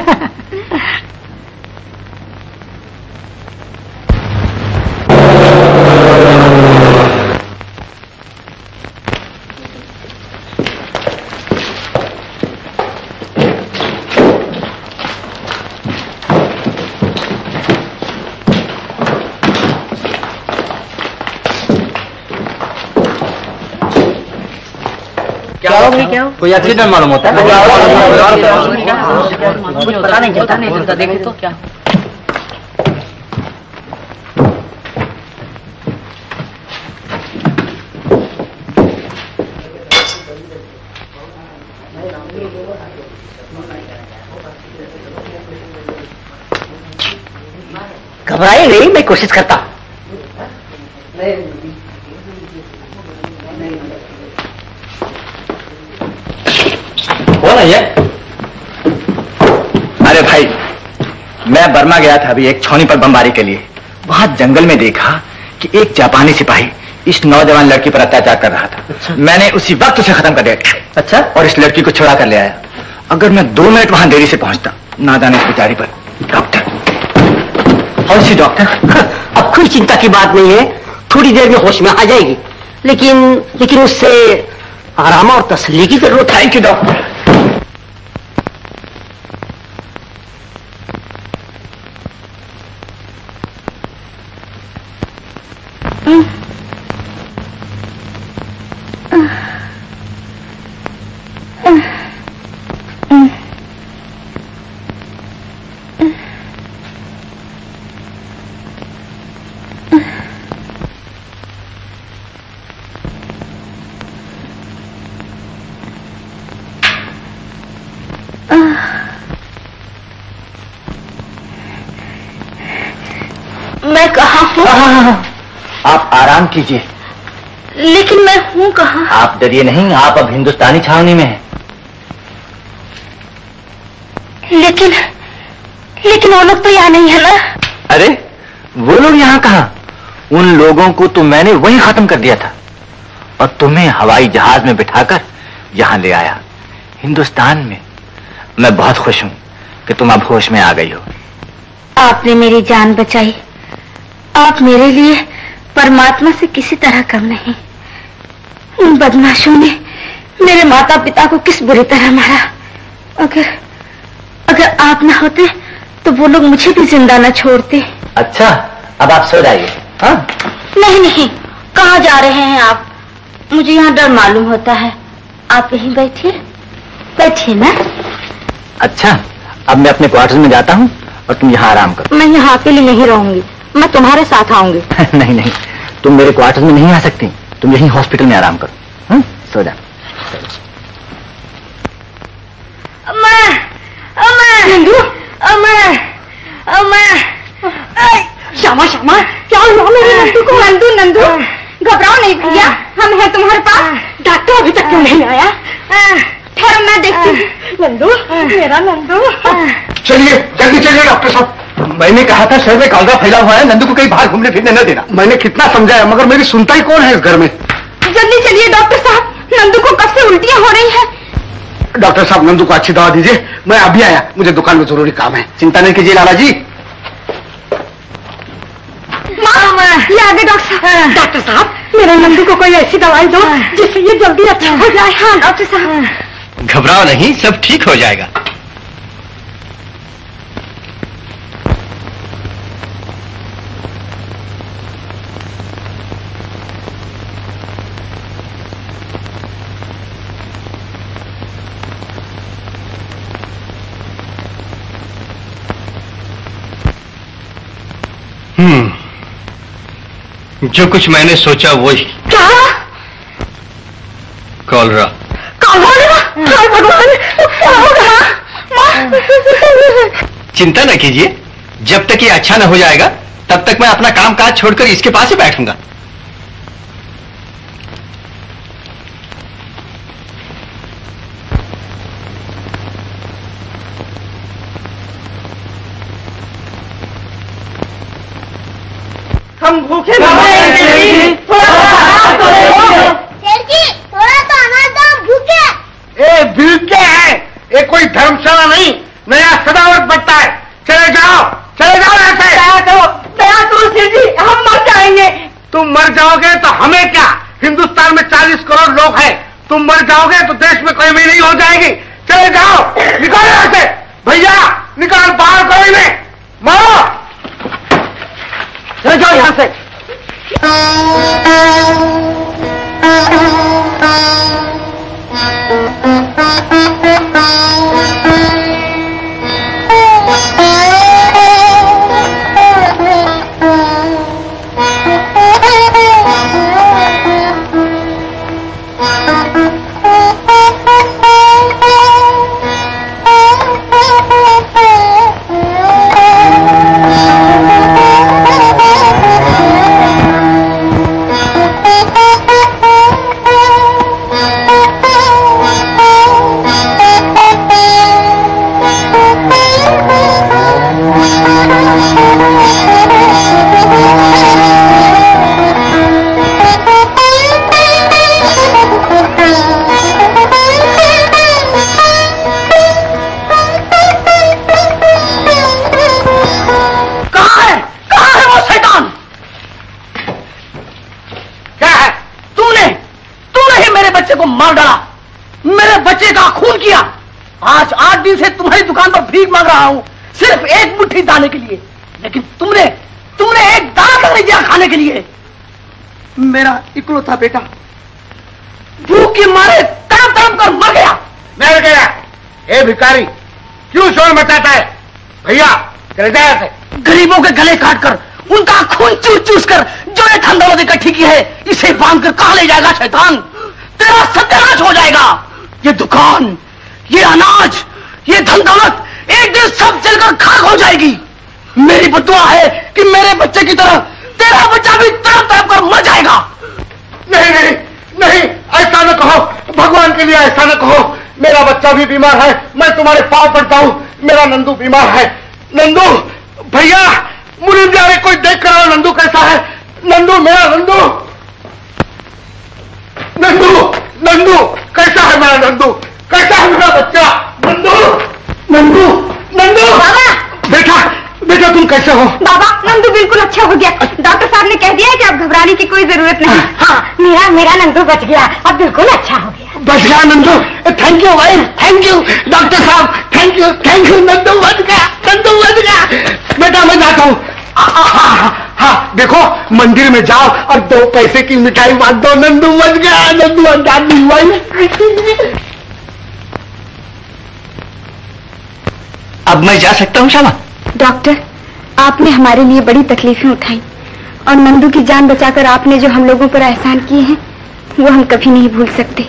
[SPEAKER 5] क्या कोई एक्सीडेंट मालूम होता है?
[SPEAKER 4] कुछ पता नहीं चलता देखे तो क्या।
[SPEAKER 7] घबराए नहीं, मैं कोशिश करता।
[SPEAKER 5] कौन है ये? अरे भाई, मैं बर्मा गया था अभी एक छौनी पर बमबारी के लिए। वहां जंगल में देखा कि एक जापानी सिपाही इस नौजवान लड़की पर अत्याचार कर रहा था। अच्छा। मैंने उसी वक्त उसे खत्म कर दिया। अच्छा। और इस लड़की को छुड़ा कर ले आया। अगर मैं 2 मिनट वहां देरी से पहुंचता, ना जाने इस बेचारी पर। डॉक्टर, और सी डॉक्टर?
[SPEAKER 7] अब कोई चिंता की बात नहीं है, थोड़ी देर में होश में आ जाएगी। लेकिन उससे आराम और तसल्ली की जरूरत है।
[SPEAKER 5] Thank you doctor.
[SPEAKER 1] मैं कहाँ हूँ?
[SPEAKER 5] आप आराम कीजिए।
[SPEAKER 1] लेकिन मैं हूँ कहाँ?
[SPEAKER 5] आप डरिए नहीं, आप अब हिंदुस्तानी छावनी में हैं।
[SPEAKER 1] लेकिन वो लोग तो यहाँ नहीं है ना?
[SPEAKER 5] अरे वो लोग यहाँ कहाँ? उन लोगों को तो मैंने वहीं खत्म कर दिया था और तुम्हें हवाई जहाज में बिठाकर यहाँ ले आया, हिंदुस्तान में। मैं बहुत खुश हूँ कि तुम अब होश में आ गई हो।
[SPEAKER 1] आपने मेरी जान बचाई। आप मेरे लिए परमात्मा से किसी तरह कम नहीं। उन बदमाशों ने मेरे माता पिता को किस बुरी तरह मारा। अगर आप न होते तो वो लोग मुझे भी जिंदा न छोड़ते।
[SPEAKER 5] अच्छा, अब आप सो जाइए। हाँ?
[SPEAKER 1] नहीं, कहाँ जा रहे हैं आप? मुझे यहाँ डर मालूम होता है। आप यहीं बैठिए ना।
[SPEAKER 5] अच्छा, अब मैं अपने क्वार्टर्स में जाता हूँ और तुम यहाँ आराम करो।
[SPEAKER 1] मैं यहाँ अकेली नहीं रहूंगी, मैं तुम्हारे साथ आऊंगी।
[SPEAKER 5] नहीं नहीं, तुम मेरे क्वार्टर्स में नहीं आ सकती, तुम यहीं हॉस्पिटल में आराम करो। सो जा।
[SPEAKER 7] अम्मा, अम्मा,
[SPEAKER 1] नंदू,
[SPEAKER 7] अम्मा, अम्मा,
[SPEAKER 1] श्यामा श्यामा, क्या हुआ मेरे नंदू को? नंदू नंदू, घबराओ नहीं भैया, हम हैं तुम्हारे पास। डॉक्टर अभी तक क्यों नहीं आया? ठहरो मैं देखती हूँ। नंदू, मेरा नंदू।
[SPEAKER 3] चलिए जल्दी चलिए डॉक्टर साहब।
[SPEAKER 2] मैंने कहा था शहर में कालरा फैला हुआ है, नंदू को कहीं बाहर घूमने फिरने न देना।
[SPEAKER 3] मैंने कितना समझाया मगर मेरी सुनता ही कौन है इस घर में।
[SPEAKER 1] जल्दी चलिए डॉक्टर साहब, नंदू को कब से उल्टियां हो रही हैं।
[SPEAKER 3] डॉक्टर साहब नंदू को अच्छी दवा दीजिए, मैं अभी आया, मुझे दुकान में जरूरी काम है।
[SPEAKER 2] चिंता नहीं कीजिए लाला जी।
[SPEAKER 1] ये आगे डॉक्टर साहब। डॉक्टर साहब, मेरे नंदू को कोई ऐसी दवाई दो जिससे ये जल्दी अच्छा हो जाए। हाँ डॉक्टर साहब।
[SPEAKER 2] घबराओ नहीं, सब ठीक हो जाएगा। जो कुछ मैंने सोचा वही।
[SPEAKER 1] क्या?
[SPEAKER 2] कॉलरा।
[SPEAKER 1] कॉलरा? हाय भगवान, क्या होगा?
[SPEAKER 2] चिंता न कीजिए, जब तक ये अच्छा न हो जाएगा तब तक मैं अपना काम काज छोड़कर इसके पास ही बैठूंगा।
[SPEAKER 4] हम भूखे
[SPEAKER 7] थोड़ा तो अनाज दो, हम भूखे।
[SPEAKER 3] ए भूखे है, ये कोई धर्मशाला नहीं, नया सदावत बढ़ता है। चले जाओ यहाँ से।
[SPEAKER 4] दया करो सेठ जी, हम मर जाएंगे।
[SPEAKER 3] तुम मर जाओगे तो हमें क्या, हिंदुस्तान में 40 करोड़ लोग हैं, तुम मर जाओगे तो देश में कोई भी नहीं हो जाएगी। चले जाओ, निकालो यहाँ से। भैया निकाल बाहर, कोई नहीं मारो। चले जाओ यहाँ से।
[SPEAKER 4] मार डाला, मेरे बच्चे का खून किया। आज 8 दिन से तुम्हारी दुकान पर भीख मांग रहा हूँ, सिर्फ एक मुट्ठी दाने के लिए, लेकिन तुमने एक दाना तक नहीं दिया खाने के लिए। मेरा इकलौता बेटा भूख के मारे तड़प तड़प कर मर गया।
[SPEAKER 3] मर गया? ए भिखारी, क्यों शोर मचाता है? भैया चले जाए ऐसे।
[SPEAKER 4] गरीबों के गले काट कर, उनका खून चूस चूस कर जो ये धन दौलत इकट्ठी की है, इसे बांध कर कहाँ ले जाएगा शैतान? तेरा सत्यानाश हो जाएगा। ये दुकान, ये अनाज, ये धन दौलत एक दिन सब जलकर खाक हो जाएगी। मेरी बदुआ है कि मेरे बच्चे की तरह तेरा बच्चा भी तड़प तड़प कर मर जाएगा।
[SPEAKER 3] नहीं नहीं नहीं, ऐसा न कहो, भगवान के लिए ऐसा न कहो। मेरा बच्चा भी बीमार है, मैं तुम्हारे पांव पड़ता हूँ। मेरा नंदू बीमार है। नंदू भैया, मुनीम जी अरे कोई देख कर आओ, नंदू कैसा है? नंदू, मेरा नंदू, नंदू, नंदू कैसा है? मेरा नंदू कैसा है? मेरा बच्चा नंदू, नंदू, नंदू।
[SPEAKER 1] बाबा,
[SPEAKER 3] बेटा बेटा तुम कैसे हो?
[SPEAKER 1] बाबा, नंदू बिल्कुल अच्छा हो गया। डॉक्टर साहब ने कह दिया कि अब घबराने की कोई जरूरत नहीं। हाँ, मेरा नंदू बच गया, अब बिल्कुल अच्छा हो गया।
[SPEAKER 3] बच गया नंदू? थैंक यू भाई, थैंक यू डॉक्टर साहब, thank you thank you. Nandu बच गया, नंदू बच गया। बेटा मैं जाता हूँ। हाँ देखो, मंदिर में जाओ और 2 पैसे की मिठाई बांट दो। नंदू बच गया, नंदू अनजान नहीं हुआ।
[SPEAKER 5] अब मैं जा सकता हूँ श्यामा?
[SPEAKER 1] डॉक्टर, आपने हमारे लिए बड़ी तकलीफें उठाई और नंदू की जान बचाकर आपने जो हम लोगों पर एहसान किए हैं वो हम कभी नहीं भूल सकते।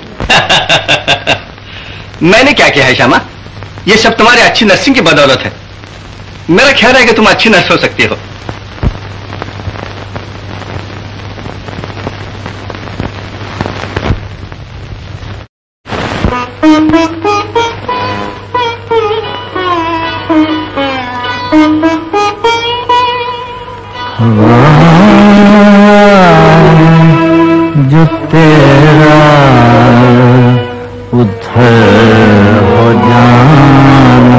[SPEAKER 5] मैंने क्या किया है श्यामा? ये सब तुम्हारे अच्छी नर्सिंग की बदौलत है। मेरा ख्याल है कि तुम अच्छी नर्स हो सकती हो।
[SPEAKER 6] जो तेरा उधर हो जाना,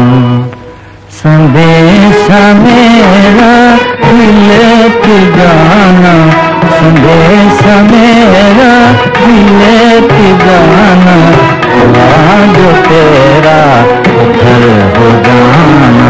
[SPEAKER 6] संदेशा मेरा मिलत जाना, संदेशा मेरा मिलत जाना, जो तेरा उधर हो जाना।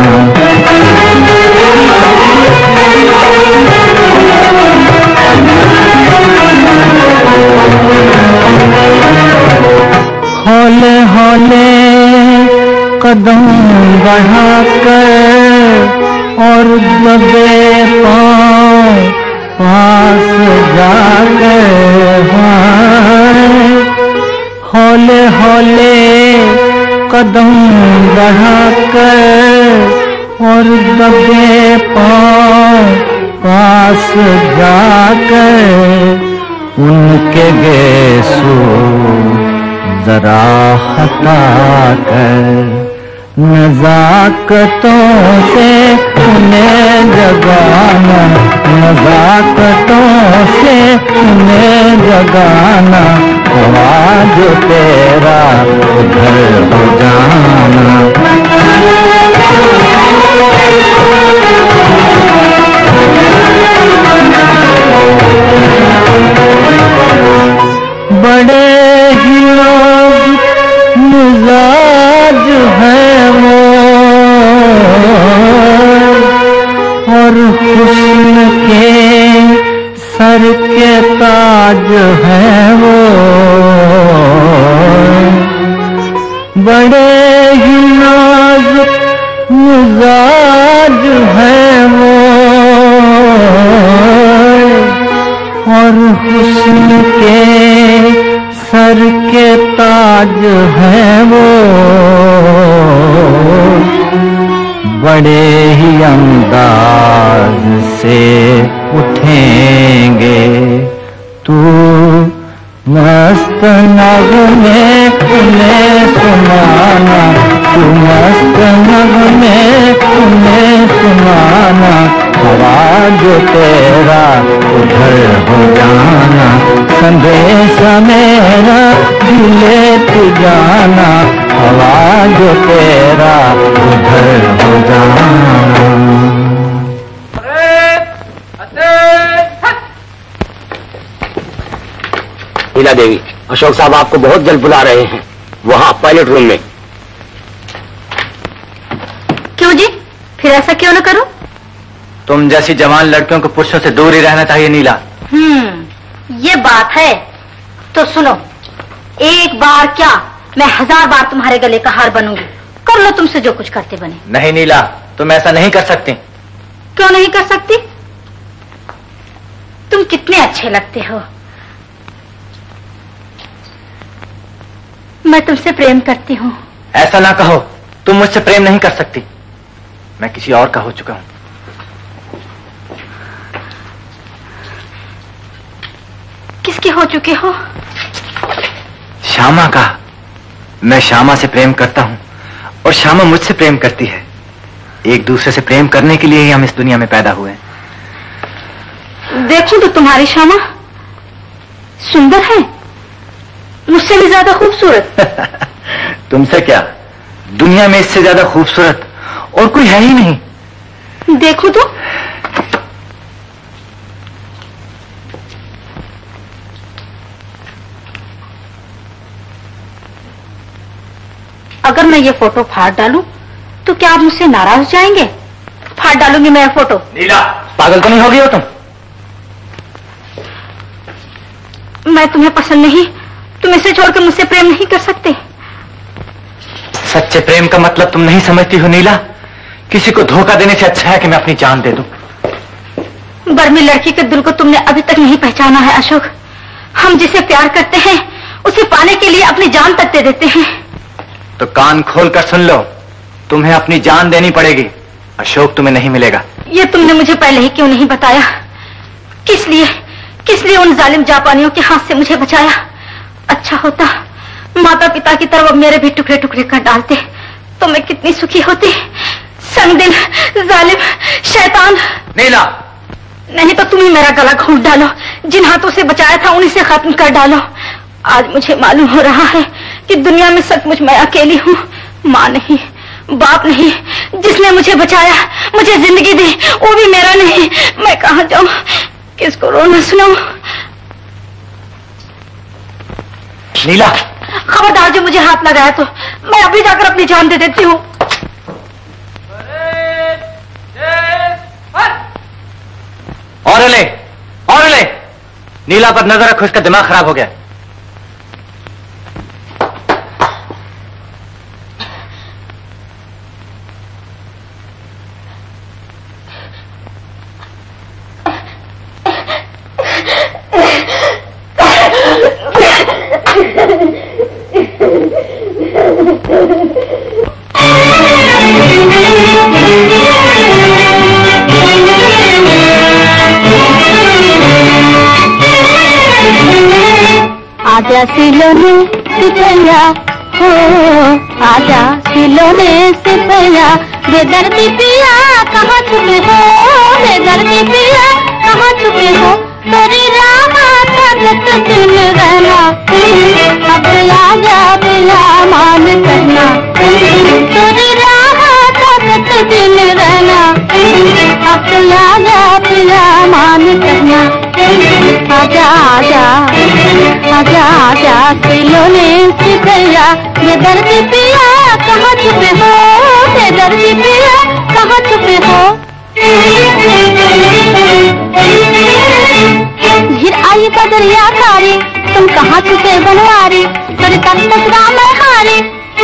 [SPEAKER 6] हौले हौले कदम बढ़ाकर और दबे पाँव पास जाकर, हौले हौले कदम बढ़ाकर और दबे पाँव पास जाकर, उनके गेसू जरा हटा कर, नज़ाकतों से उन्हें जगाना, नज़ाकतों से उन्हें जगाना, जो तेरा उधर हो जाना। बड़े ही लोग मिजाज है वो, और हुस्न के सर के ताज है वो, बड़े ही नाजुक मिजाज है वो, और हुस्न के सर के ताज है वो, बड़े ही अंदाज से उठेंगे तू मस्त नगमे उन्हें सुनाना, तू मस्त नगमे उन्हें सुनाना, जो तेरा उधर हो जाना, संदेश मेरा लेत जाना, जो तेरा उधर हो जाना।
[SPEAKER 3] हीला देवी, अशोक साहब आपको बहुत जल्द बुला रहे हैं, वहाँ पायलट रूम में।
[SPEAKER 1] क्यों जी? फिर ऐसा क्यों न करूं?
[SPEAKER 5] तुम जैसी जवान लड़कियों को पुरुषों से दूर ही रहना चाहिए नीला।
[SPEAKER 1] ये बात है तो सुनो, एक बार क्या मैं 1000 बार तुम्हारे गले का हार बनूंगी। कर लो तुमसे जो कुछ करते बने।
[SPEAKER 5] नहीं नीला, तुम ऐसा नहीं कर सकती।
[SPEAKER 1] क्यों नहीं कर सकती? तुम कितने अच्छे लगते हो। मैं तुमसे प्रेम करती हूँ।
[SPEAKER 5] ऐसा ना कहो, तुम मुझसे प्रेम नहीं कर सकती। मैं किसी और का हो चुका हूँ।
[SPEAKER 1] किसके हो चुके हो?
[SPEAKER 5] श्यामा का। मैं श्यामा से प्रेम करता हूँ और श्यामा मुझसे प्रेम करती है। एक दूसरे से प्रेम करने के लिए ही हम इस दुनिया में पैदा हुए।
[SPEAKER 1] देखूं तो तुम्हारी श्यामा सुंदर है, मुझसे भी ज्यादा खूबसूरत।
[SPEAKER 5] तुमसे क्या, दुनिया में इससे ज्यादा खूबसूरत और कोई है ही नहीं।
[SPEAKER 1] देखो तो। अगर मैं ये फोटो फाड़ डालूं तो क्या आप मुझसे नाराज हो जाएंगे? फाड़ डालूंगी मैं फोटो।
[SPEAKER 5] नीला, पागल तो नहीं हो गई हो तुम?
[SPEAKER 1] मैं तुम्हें पसंद नहीं, तुम इसे छोड़कर मुझसे प्रेम नहीं कर सकते।
[SPEAKER 5] सच्चे प्रेम का मतलब तुम नहीं समझती हो नीला। किसी को धोखा देने से अच्छा है कि मैं अपनी जान दे दूं।
[SPEAKER 1] बर्मी लड़की के दिल को तुमने अभी तक नहीं पहचाना है अशोक। हम जिसे प्यार करते हैं उसे पाने के लिए अपनी जान तक दे देते हैं।
[SPEAKER 5] तो कान खोल कर सुन लो, तुम्हें अपनी जान देनी पड़ेगी। अशोक तुम्हें नहीं मिलेगा।
[SPEAKER 1] ये तुमने मुझे पहले ही क्यों नहीं बताया? किस लिए उन जालिम जापानियों के हाथ से मुझे बचाया? अच्छा होता माता पिता की तरफ मेरे भी टुकड़े टुकड़े कर डालते तो मैं कितनी सुखी होती। संगदिल, जालिम, शैतान।
[SPEAKER 5] नीला,
[SPEAKER 1] नहीं तो तुम ही मेरा गला घोंट डालो। जिन हाथों से बचाया था उन्हीं से खत्म कर डालो। आज मुझे मालूम हो रहा है कि दुनिया में सचमुच मैं अकेली हूँ। माँ नहीं, बाप नहीं, जिसने मुझे बचाया, मुझे जिंदगी दी, वो भी मेरा नहीं। मैं कहाँ जाऊँ, किसको रोना सुनाऊं?
[SPEAKER 5] नीला,
[SPEAKER 1] खबरदार जो मुझे हाथ लगाया तो मैं अभी जाकर अपनी जान दे देती हूँ।
[SPEAKER 5] और ले, और ले। नीला पर नजर रखो, इसका दिमाग खराब हो गया।
[SPEAKER 8] आजा सिलोने सिपया हो, आजा सिलोने सिपया, बेदर्दी पिया कहाँ छुपे हो, बेदर्दी पिया कहाँ छुपे हो। तेरी राह तक दिन रहना, अब आजा बिला मान करना। तेरी राह तक दिन रहना, अब आजा बिला मान करना। आजा आजा आजा आजा सिलोने सिपया, बेदर्दी पिया कहाँ छुपे हो, बेदर्दी पिया कहाँ छुपे हो। घिर आई बदरिया खारी, तुम कहाँ छुपे बनवारी, तेरे तक तकरा मैं हारी।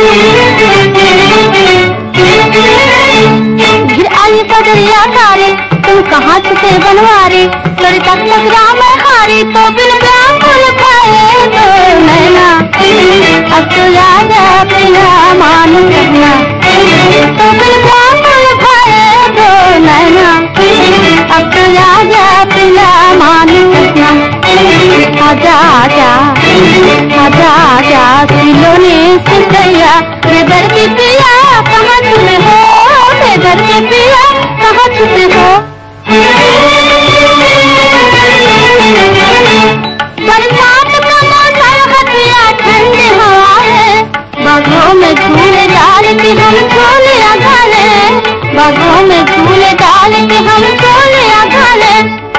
[SPEAKER 8] घिर आई बदरिया खारी, तुम कहाँ छुपे बनवारी, तेरे तक तकरा मैं हारी। तो बिन व्याकुल पाए तो नैना, अब तो आजा बिना मान करना। तो बिन व्याकुल पाए तो नैना, अब तो आजा बिना मान करना। आजा आजा आजा आजा सिलोने सिपया, बेदर्दी पिया कहाँ छुपे हो, बेदर्दी पिया कहाँ छुपे हो। बरसात का मौसम हथिया ठंडी हवा है, बागों में झूले डाल के हम झूलिया घाले, बागों में झूले डाल के हम झूलिया घाले।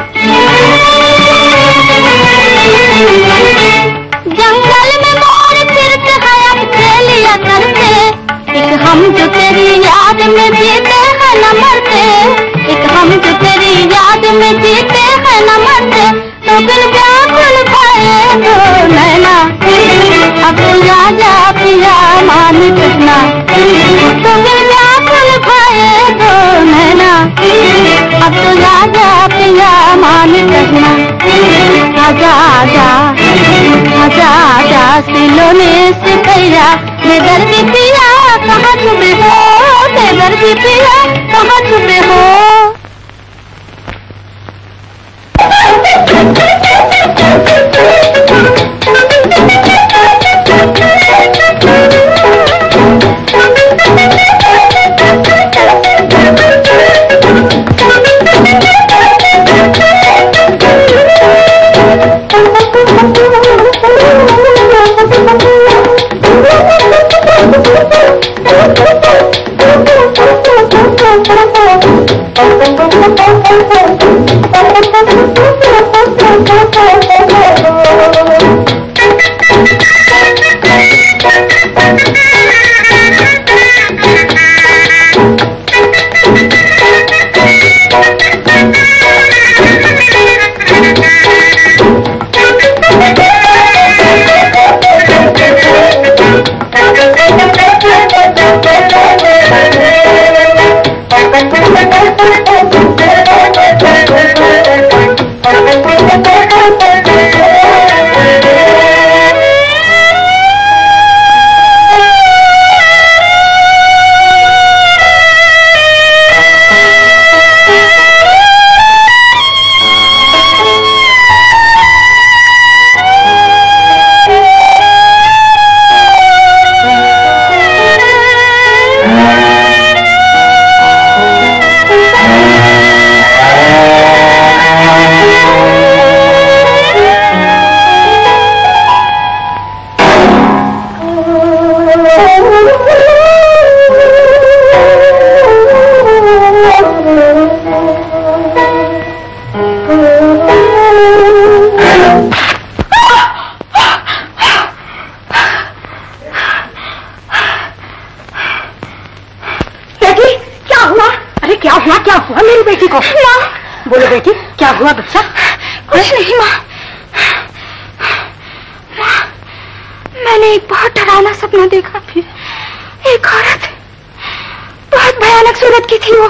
[SPEAKER 8] जंगल में मोर फिरते हैं अब खेलिया करते, एक हम जो तेरी याद में जीते हैं न मरते, एक हम जो तेरी याद में जीते हैं न मरते। तो बिन व्याकुल पाए तो नैना, अब आजा पिया मान करना। तो बिन व्याकुल पाए तो नैना, अब तो आजा पिया मान करना। आजा आजा आजा आजा सिलोने सिपया, बेदर्दी पिया कहाँ छुपे हो, बेदर्दी पिया कहाँ छुपे हो।
[SPEAKER 1] क्या हुआ? अरे क्या हुआ, क्या हुआ मेरी बेटी को? माँ बोलो बेटी, क्या हुआ बच्चा? कुछ नहीं माँ। माँ, मैंने एक बहुत डरावना सपना देखा। एक औरत, बहुत भयानक सूरत की थी वो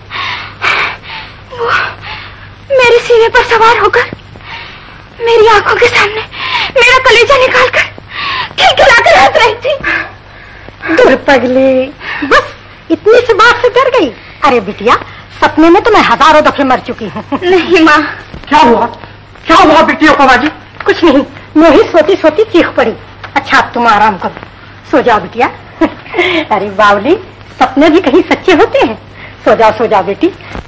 [SPEAKER 1] मेरे सीने पर सवार होकर मेरी आंखों के सामने मेरा कलेजा निकालकर खिलखिलाकर हंस रही थी। दूर पगले, बस इतनी सी बात से डर गई? अरे बिटिया, सपने में तो मैं हजारों दफे मर चुकी हूँ। नहीं माँ। क्या हुआ, क्या हुआ बिटिया को बाजी? कुछ नहीं, मैं ही सोती सोती चीख पड़ी। अच्छा अब तुम आराम करो, सो जाओ बिटिया। अरे बावली, सपने भी कहीं सच्चे होते हैं। सो जाओ बेटी।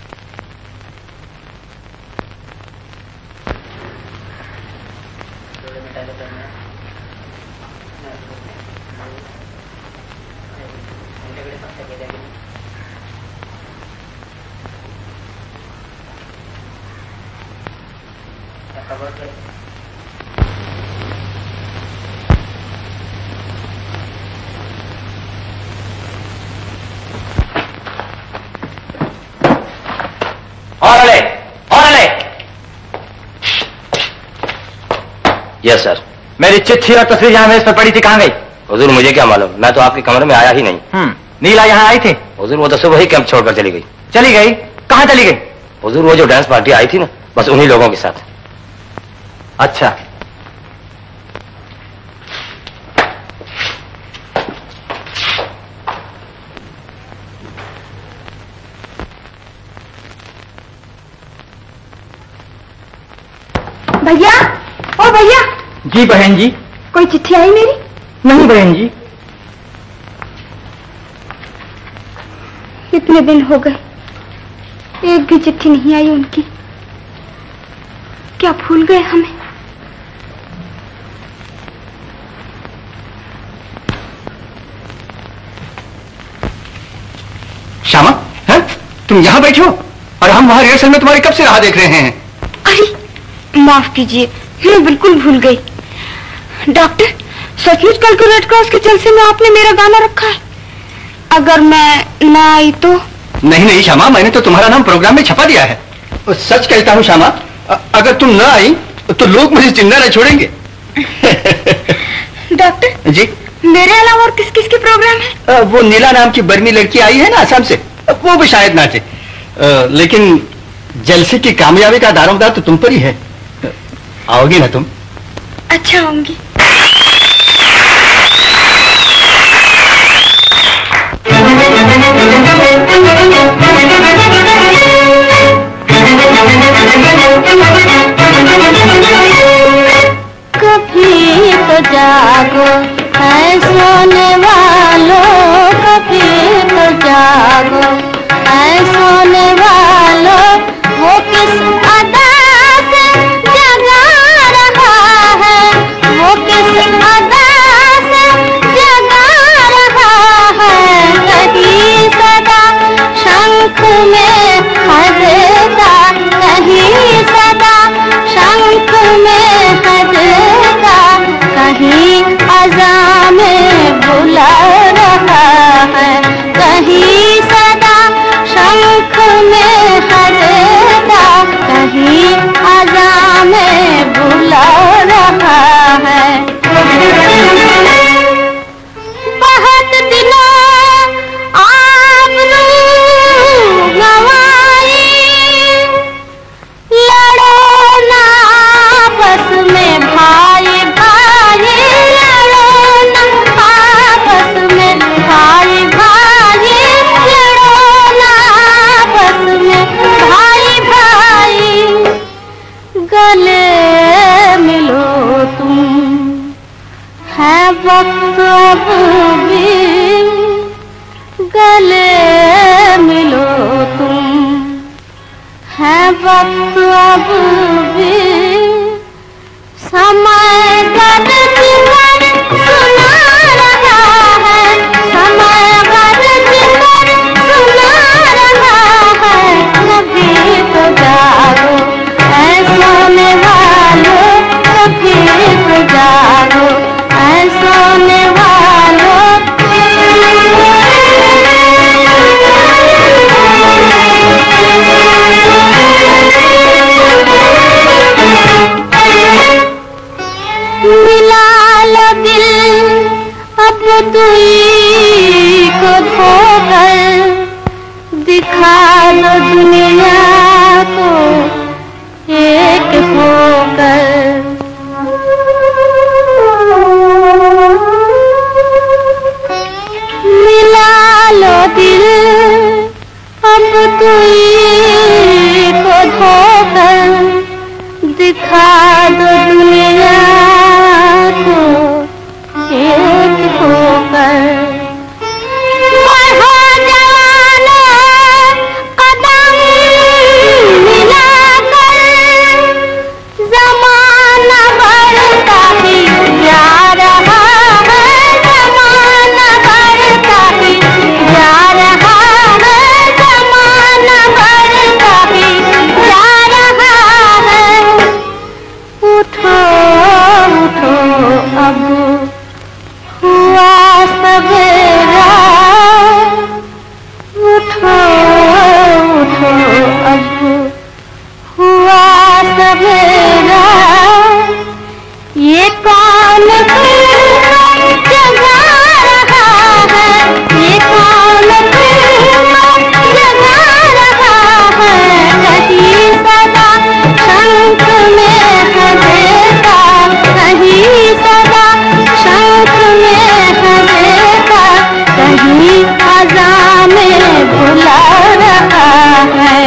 [SPEAKER 5] Yes sir. मेरी चिट्ठी और तस्वीर यहाँ मेज पर पड़ी थी, कहाँ गई? हुजूर मुझे क्या मालूम, मैं तो आपके कमरे में आया ही नहीं। नीला यहाँ आई थी? हुजूर वो तो सुबह ही कैंप छोड़कर चली गई। चली गई? कहाँ चली गई? हुजूर वो जो डांस पार्टी आई थी ना, बस उन्हीं लोगों के साथ। अच्छा।
[SPEAKER 1] भैया, ओ भैया।
[SPEAKER 6] जी बहन जी।
[SPEAKER 1] कोई चिट्ठी आई मेरी?
[SPEAKER 6] नहीं बहन जी।
[SPEAKER 1] इतने दिन हो गए, एक भी चिट्ठी नहीं आई उनकी। क्या भूल गए हमें?
[SPEAKER 2] श्यामा, हैं? तुम यहाँ बैठे हो और हम वहाँ रिहर्सल में तुम्हारी कब से राह देख रहे हैं।
[SPEAKER 1] अरे माफ कीजिए, मैं बिल्कुल भूल गई। डॉक्टर, सचमुच कल को रेड क्रॉस के जलसे में आपने मेरा गाना रखा है? अगर मैं ना आई तो?
[SPEAKER 2] नहीं श्यामा, मैंने तो तुम्हारा नाम प्रोग्राम में छपा दिया है। सच कहता हूँ श्यामा, अगर तुम ना आई तो लोग मुझे जिंदा न छोड़ेंगे।
[SPEAKER 1] डॉक्टर
[SPEAKER 2] जी,
[SPEAKER 1] मेरे अलावा और किस किस के प्रोग्राम है?
[SPEAKER 2] वो नीला नाम की बर्मी लड़की आई है ना असम से, वो भी शायद नाचे। लेकिन जलसे की कामयाबी का दारोमदार तो तुम पर ही है। आओगी ना तुम?
[SPEAKER 1] अच्छा आऊंगी।
[SPEAKER 8] कभी तो जागो है सोने वालों, कभी तो जागो है सोने वालों। वो किस अदा से जगा रहा है, वो किस अदा से जगा रहा है। कहीं सदा शंख में हदेगा, कहीं सदा शंख में हदेगा, कहीं अज़ा में बुला रहा है। कहीं सदा शंख में हदेगा, कहीं अज़ा में बुला रहा है। बहुत दिनों आपने गवाई, लड़ो ना आपस में भाई भाई, लड़ो ना आपस में भाई भाई, लड़ो ना आपस में भाई भाई। गले मिलो तुम, है वक्त अब भी, गले मिलो तुम, है वक्त अब भी। समय गर्ज कर सुना रहा है, समय गर्ज कर सुना रहा है। कभी तो जागो ऐ सोने वालों, कभी तो जागो ऐ सोने वालों। धोकर दिखा दो दुनिया को एक होकर। मिला लो दिल अब तुई को धोकर दिखा दो दुनिया को एक होकर। मैं हो जवाना कदम मिलाकर ज़माना बढ़ता ही जा रहा है, ज़माना बढ़ता ही जा रहा है, ज़माना बढ़ता ही जा रहा है। उठो उठो अब हुआ सवेरा, उठो उठो अब हुआ सवेरा। ये कौन जगा रहा है, ये कौन जगा रहा है। कहीं सदा शंख में है देता, कहीं सदा शंख में है देता, कहीं खजा में बुला रहा है।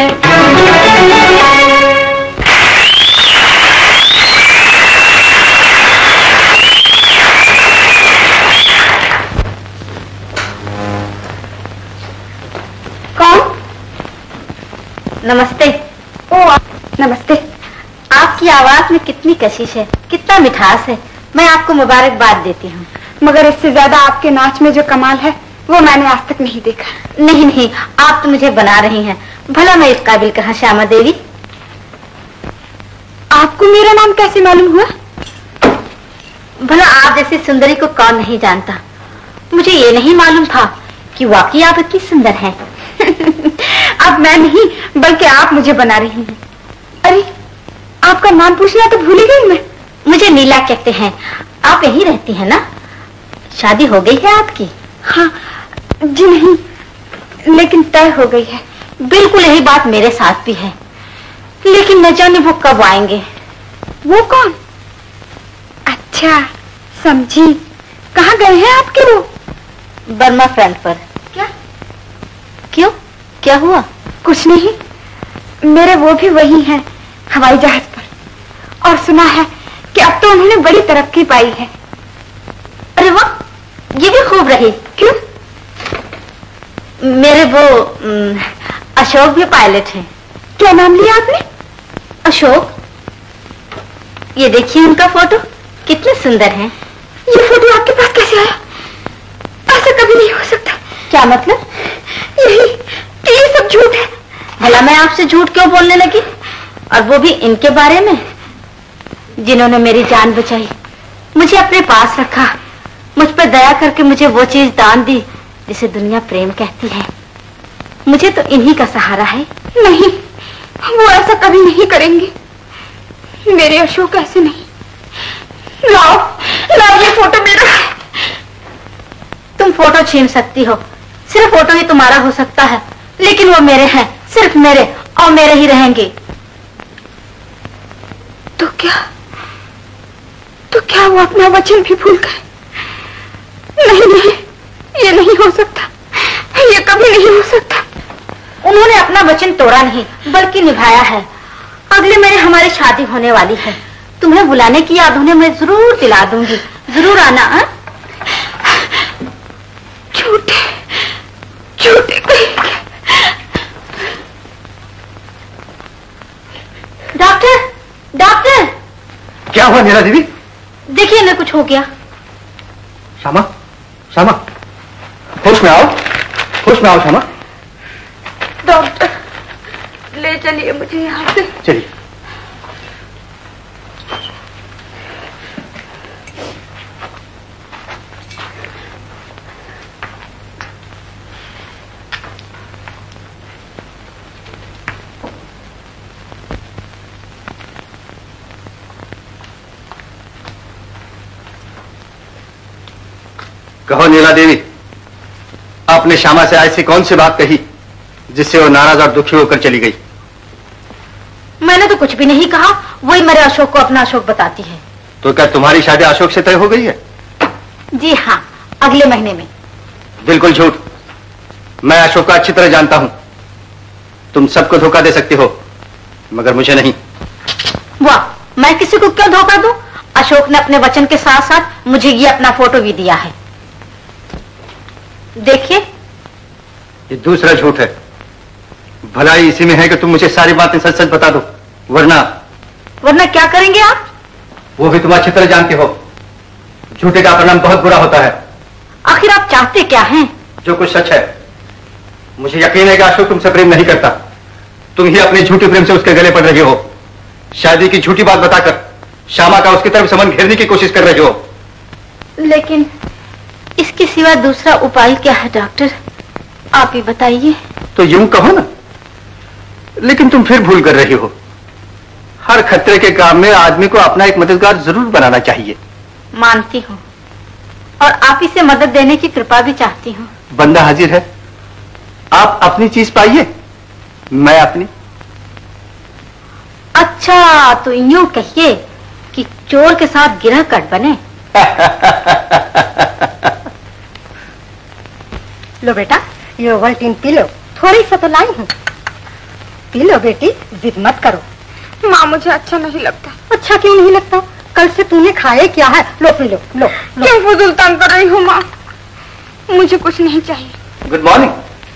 [SPEAKER 1] कौन?
[SPEAKER 7] नमस्ते।
[SPEAKER 1] ओ नमस्ते।
[SPEAKER 7] आपकी आवाज में कितनी कशिश है, कितना मिठास है। मैं आपको मुबारकबाद देती हूँ।
[SPEAKER 1] मगर इससे ज्यादा आपके नाच में जो कमाल है वो मैंने आज तक नहीं देखा।
[SPEAKER 7] नहीं नहीं, आप तो मुझे बना रही हैं। भला मैं इस काबिल कहाँ श्यामा देवी।
[SPEAKER 1] आपको मेरा नाम कैसे मालूम हुआ?
[SPEAKER 7] भला आप जैसी सुंदरी को कौन नहीं जानता। मुझे ये नहीं मालूम था कि वाकई आप इतनी सुंदर हैं।
[SPEAKER 1] अब मैं नहीं बल्कि आप मुझे बना रही हैं। अरे आपका नाम पूछना तो भूल ही गई मैं।
[SPEAKER 7] मुझे नीला कहते हैं। आप यहीं रहती हैं ना? शादी हो गई है आपकी?
[SPEAKER 1] हाँ जी नहीं, लेकिन तय हो गई है।
[SPEAKER 7] बिल्कुल यही बात मेरे साथ भी है, लेकिन न जाने वो कब आएंगे।
[SPEAKER 1] वो कौन? अच्छा समझी। कहाँ गए हैं आपके वो?
[SPEAKER 7] बर्मा फ्रंट पर।
[SPEAKER 1] क्या?
[SPEAKER 7] क्यों, क्या हुआ?
[SPEAKER 1] कुछ नहीं, मेरे वो भी वही हैं, हवाई जहाज पर। और सुना है कि अब तो उन्होंने बड़ी तरक्की पाई है।
[SPEAKER 7] अरे वाह, ये भी खूब रही।
[SPEAKER 1] क्यों?
[SPEAKER 7] मेरे वो अशोक भी पायलट हैं।
[SPEAKER 1] क्या नाम लिया आपने?
[SPEAKER 7] अशोक। ये देखिए उनका फोटो, कितने सुंदर हैं।
[SPEAKER 1] ये फोटो आपके पास कैसे आया? ऐसा कभी नहीं हो सकता।
[SPEAKER 7] क्या मतलब?
[SPEAKER 1] यही कि ये सब झूठ है।
[SPEAKER 7] भला मैं आपसे झूठ क्यों बोलने लगी, और वो भी इनके बारे में जिन्होंने मेरी जान बचाई, मुझे अपने पास रखा, मुझ पर दया करके मुझे वो चीज दान दी जिसे दुनिया प्रेम कहती है। मुझे तो इन्हीं का सहारा है।
[SPEAKER 1] नहीं, वो ऐसा कभी नहीं करेंगे। मेरे अशोक ऐसे नहीं। लाओ लाओ, ये फोटो मेरा है।
[SPEAKER 7] तुम फोटो छीन सकती हो, सिर्फ फोटो ही तुम्हारा हो सकता है, लेकिन वो मेरे हैं, सिर्फ मेरे, और मेरे ही रहेंगे।
[SPEAKER 1] तो क्या वो अपना वचन भी भूल गए? नहीं नहीं, ये नहीं हो सकता, ये कभी नहीं हो सकता।
[SPEAKER 7] उन्होंने अपना वचन तोड़ा नहीं बल्कि निभाया है। अगले महीने हमारी शादी होने वाली है। तुम्हें बुलाने की याद उन्हें मैं जरूर दिला दूंगी। जरूर आना।
[SPEAKER 1] झूठे झूठे कहीं।
[SPEAKER 7] Doctor doctor.
[SPEAKER 3] क्या हुआ नीला देवी?
[SPEAKER 7] देखिए ना, कुछ हो गया।
[SPEAKER 3] श्यामा श्यामा, होश में आओ, होश में आओ श्यामा।
[SPEAKER 1] डॉक्टर ले चलिए मुझे यहाँ से।
[SPEAKER 3] चलिए। कहो नीला देवी,
[SPEAKER 2] आपने श्यामा से ऐसी कौन सी बात कही जिससे वो नाराज और दुखी होकर चली गई?
[SPEAKER 7] मैंने तो कुछ भी नहीं कहा, वही मेरे अशोक को अपना अशोक बताती है।
[SPEAKER 2] तो क्या तुम्हारी शादी अशोक से तय हो गई है?
[SPEAKER 7] जी हाँ, अगले महीने में।
[SPEAKER 2] बिल्कुल झूठ। मैं अशोक को अच्छी तरह जानता हूं। तुम सबको धोखा दे सकती हो, मगर मुझे नहीं।
[SPEAKER 7] वाह, मैं किसी को क्यों धोखा दूं? अशोक ने अपने वचन के साथ साथ मुझे ये अपना फोटो भी दिया है। देखिए,
[SPEAKER 2] ये दूसरा झूठ है। भलाई इसी में है कि तुम मुझे सारी बातें सच सच बता दो, वरना
[SPEAKER 7] क्या करेंगे आप?
[SPEAKER 2] वो भी तुम अच्छी तरह जानते हो, झूठे का परिणाम बहुत बुरा होता है।
[SPEAKER 7] आखिर आप चाहते क्या हैं?
[SPEAKER 2] जो कुछ सच है। मुझे यकीन है कि अशोक तुमसे प्रेम नहीं करता। तुम ही अपने झूठे प्रेम से उसके गले पड़ रही हो। शादी की झूठी बात बताकर श्यामा का उसकी तरफ संबंध घेरने की कोशिश कर रही हो।
[SPEAKER 7] लेकिन इसके सिवा दूसरा उपाय क्या है डॉक्टर, आप ही बताइए।
[SPEAKER 2] तो यूं कहो ना, लेकिन तुम फिर भूल कर रही हो। हर खतरे के काम में आदमी को अपना एक मददगार जरूर बनाना चाहिए।
[SPEAKER 7] मानती हूँ, और आप ही से मदद देने की कृपा भी चाहती हूँ।
[SPEAKER 2] बंदा हाजिर है, आप अपनी चीज पाइए, मैं अपनी।
[SPEAKER 7] अच्छा, तो यूं कहिए कि चोर के साथ गिरह कट बने।
[SPEAKER 1] लो बेटा, ये ओवल्टीन पी लो, थोड़ी सा तो लाई हूँ। पी लो बेटी, जिद मत करो।
[SPEAKER 9] माँ, मुझे अच्छा नहीं लगता।
[SPEAKER 1] अच्छा क्यों नहीं लगता? कल से तूने खाए क्या है? लो पी लो, लो, लो।
[SPEAKER 9] क्यों फजूल तंग कर रही हो माँ? मुझे कुछ नहीं चाहिए।
[SPEAKER 2] Good morning.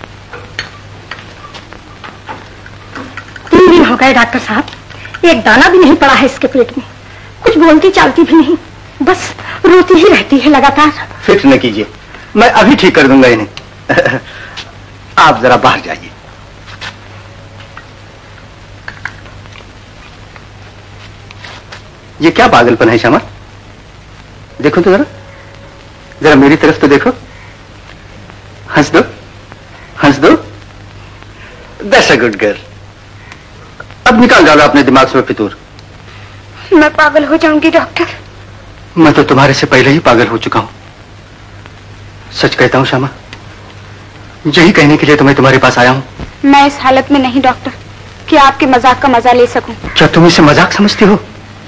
[SPEAKER 1] 3 दिन हो गए डॉक्टर साहब, एक दाना भी नहीं पड़ा है इसके पेट में। कुछ बोलती चालती भी नहीं, बस रोती ही रहती है लगातार।
[SPEAKER 2] फिक्र न कीजिए, मैं अभी ठीक कर दूंगा इन्हें। आप जरा बाहर जाइए। ये क्या पागलपन है श्यामा? देखो तो जरा, जरा मेरी तरफ तो देखो। हंस दो, हंस दो। That's a good girl. अब निकाल डालो अपने दिमाग से वो फितूर।
[SPEAKER 9] मैं पागल हो जाऊंगी डॉक्टर।
[SPEAKER 2] मैं तो तुम्हारे से पहले ही पागल हो चुका हूं। सच कहता हूं श्यामा, यही कहने के लिए तो मैं तुम्हारे पास आया हूं।
[SPEAKER 9] मैं इस हालत में नहीं डॉक्टर कि आपके मजाक का मजा ले सकूं।
[SPEAKER 2] क्या तुम इसे मजाक समझती हो?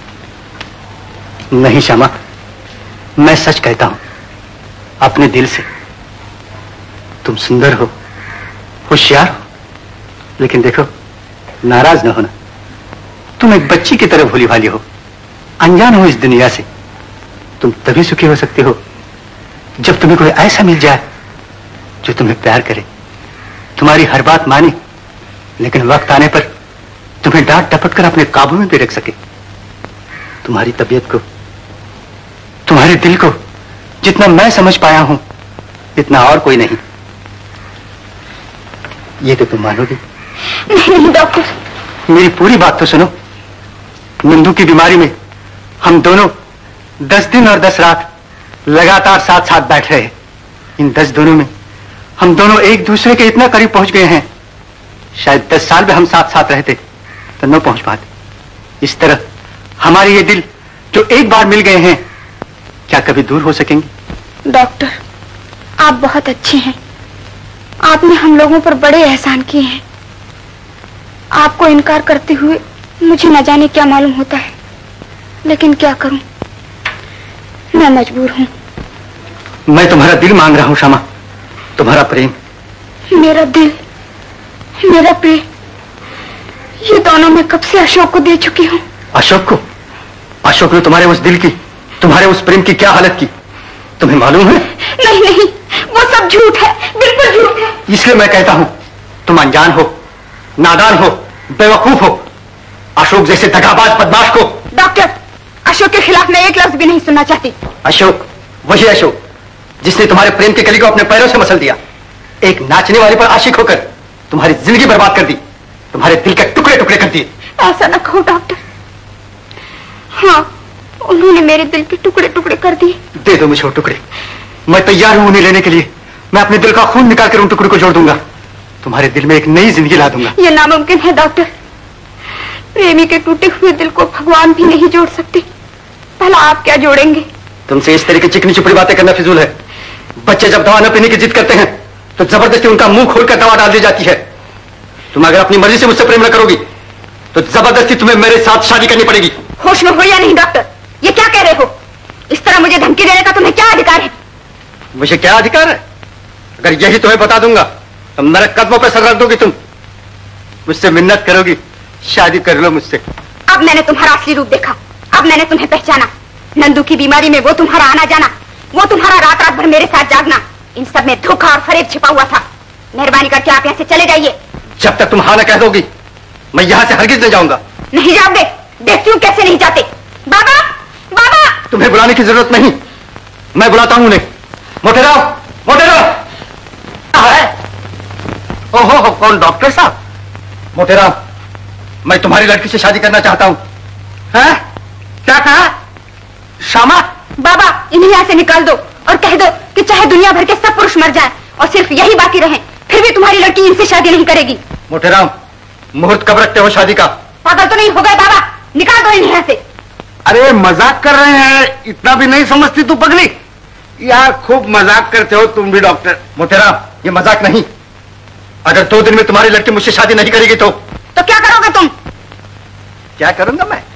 [SPEAKER 2] नहीं श्यामा, मैं सच कहता हूं अपने दिल से। तुम सुंदर हो, होशियार हो, लेकिन देखो, नाराज न होना। तुम एक बच्ची की तरह भोली भाली हो, अनजान हो इस दुनिया से। तुम तभी सुखी हो सकते हो जब तुम्हें कोई ऐसा मिल जाए जो तुम्हें प्यार करे, तुम्हारी हर बात माने, लेकिन वक्त आने पर तुम्हें डांट डपट कर अपने काबू में भी रख सके। तुम्हारी तबीयत को, तुम्हारे दिल को जितना मैं समझ पाया हूं, इतना और कोई नहीं। ये तो तुम मानोगी?
[SPEAKER 9] नहीं डॉक्टर।
[SPEAKER 2] मेरी पूरी बात तो सुनो। निंदू की बीमारी में हम दोनों 10 दिन और 10 रात लगातार साथ साथ बैठ रहे। इन 10 दिनों में हम दोनों एक दूसरे के इतना करीब पहुंच गए हैं, शायद 10 साल में हम साथ साथ रहते तो न पहुंच पाते। इस तरह हमारे ये दिल जो एक बार मिल गए हैं, क्या कभी दूर हो सकेंगे?
[SPEAKER 9] डॉक्टर, आप बहुत अच्छे हैं। आपने हम लोगों पर बड़े एहसान किए हैं। आपको इनकार करते हुए मुझे न जाने क्या मालूम होता है, लेकिन क्या करूं, मैं मजबूर हूं।
[SPEAKER 2] मैं तुम्हारा दिल मांग रहा हूं श्यामा, तुम्हारा प्रेम।
[SPEAKER 9] मेरा दिल, मेरा प्रेम, ये दोनों मैं कब से अशोक को दे चुकी हूं।
[SPEAKER 2] अशोक को? अशोक ने तुम्हारे उस दिल की, तुम्हारे उस प्रेम की क्या हालत की, तुम्हें मालूम है?
[SPEAKER 9] नहीं नहीं, वो सब झूठ है, बिल्कुल झूठ है।
[SPEAKER 2] इसलिए मैं कहता हूं, तुम अनजान हो, नादान हो, बेवकूफ हो। अशोक जैसे दगाबाज बदमाश को।
[SPEAKER 9] डॉक्टर, अशोक के खिलाफ मैं एक लफ्ज भी नहीं सुनना चाहती।
[SPEAKER 2] अशोक, वही अशोक जिसने तुम्हारे प्रेम के कली को अपने पैरों से मसल दिया, एक नाचने वाली पर आशिक होकर तुम्हारी जिंदगी बर्बाद कर दी, तुम्हारे दिल के टुकड़े टुकड़े कर दिए।
[SPEAKER 9] ऐसा न कहो डॉक्टर। हाँ, उन्होंने मेरे दिल के टुकड़े टुकड़े कर दिए।
[SPEAKER 2] दे दो मुझे वो टुकड़े, मैं तैयार हूं उन्हें लेने के लिए। मैं अपने दिल का खून निकाल कर उन टुकड़ों को जोड़ दूंगा, तुम्हारे दिल में एक नई जिंदगी ला दूंगा।
[SPEAKER 9] ये नामुमकिन है डॉक्टर। प्रेमी के टूटे हुए दिल को भगवान भी नहीं जोड़ सकते, भला आप क्या जोड़ेंगे?
[SPEAKER 2] तुमसे इस तरह की चिकनी चुपड़ी बातें करना फिजूल है। बच्चे जब दवा न पीने की जिद करते हैं तो जबरदस्ती उनका मुंह खोलकर दवा डाल दी जाती है। तुम अगर अपनी मर्जी से मुझसे प्रेम न करोगी तो जबरदस्ती तुम्हें मेरे साथ शादी करनी पड़ेगी।
[SPEAKER 1] होश में हो या नहीं डॉक्टर? ये क्या कह रहे हो? इस तरह मुझे धमकी देने का तुम्हें क्या अधिकार है?
[SPEAKER 2] मुझे क्या अधिकार है? अगर यही तुम्हें बता दूंगा तो मेरे कदमों पर सर रख दोगी तुम, मुझसे मिन्नत करोगी, शादी कर लो मुझसे।
[SPEAKER 1] अब मैंने तुम्हारा असली रूप देखा, अब मैंने तुम्हें पहचाना। नंदू की बीमारी में वो तुम्हारा आना जाना, वो तुम्हारा रात रात भर मेरे साथ जागना, इन सब में धोखा और फरेब छिपा हुआ था। मेहरबानी करके आप यहाँ से चले जाइए।
[SPEAKER 2] जब तक तुम हाँ न कह दोगी मैं यहाँ से हरगिज नहीं जाऊंगा।
[SPEAKER 1] नहीं जाओगे? देखती हूँ कैसे नहीं जाते। बाबा, बाबा!
[SPEAKER 2] तुम्हें बुलाने की जरूरत नहीं, मैं बुलाता हूँ उन्हें। मोटेराव, मोटेराव! ओहो, कौन? डॉक्टर साहब? मोटेराव, मैं तुम्हारी लड़की से शादी करना चाहता हूँ। हैं? क्या कहा? श्यामा?
[SPEAKER 1] बाबा, इन्हें यहाँ से निकाल दो और कह दो कि चाहे दुनिया भर के सब पुरुष मर जाएं और सिर्फ यही बाकी रहें, फिर भी तुम्हारी लड़की इनसे शादी नहीं करेगी।
[SPEAKER 2] मोटेराव, मुहूर्त कब रखते हो शादी का?
[SPEAKER 1] पागल तो नहीं हो गए बाबा? निकाल दो इन्हें यहाँ से।
[SPEAKER 3] अरे मजाक कर रहे हैं, इतना भी नहीं समझती तू पगली। यार खूब मजाक करते हो तुम भी डॉक्टर।
[SPEAKER 2] मोटेराव, ये मजाक नहीं। अगर 2 दिन में तुम्हारी लड़की मुझसे शादी नहीं करेगी तो
[SPEAKER 1] क्या करोगे तुम?
[SPEAKER 2] क्या करूंगा मैं?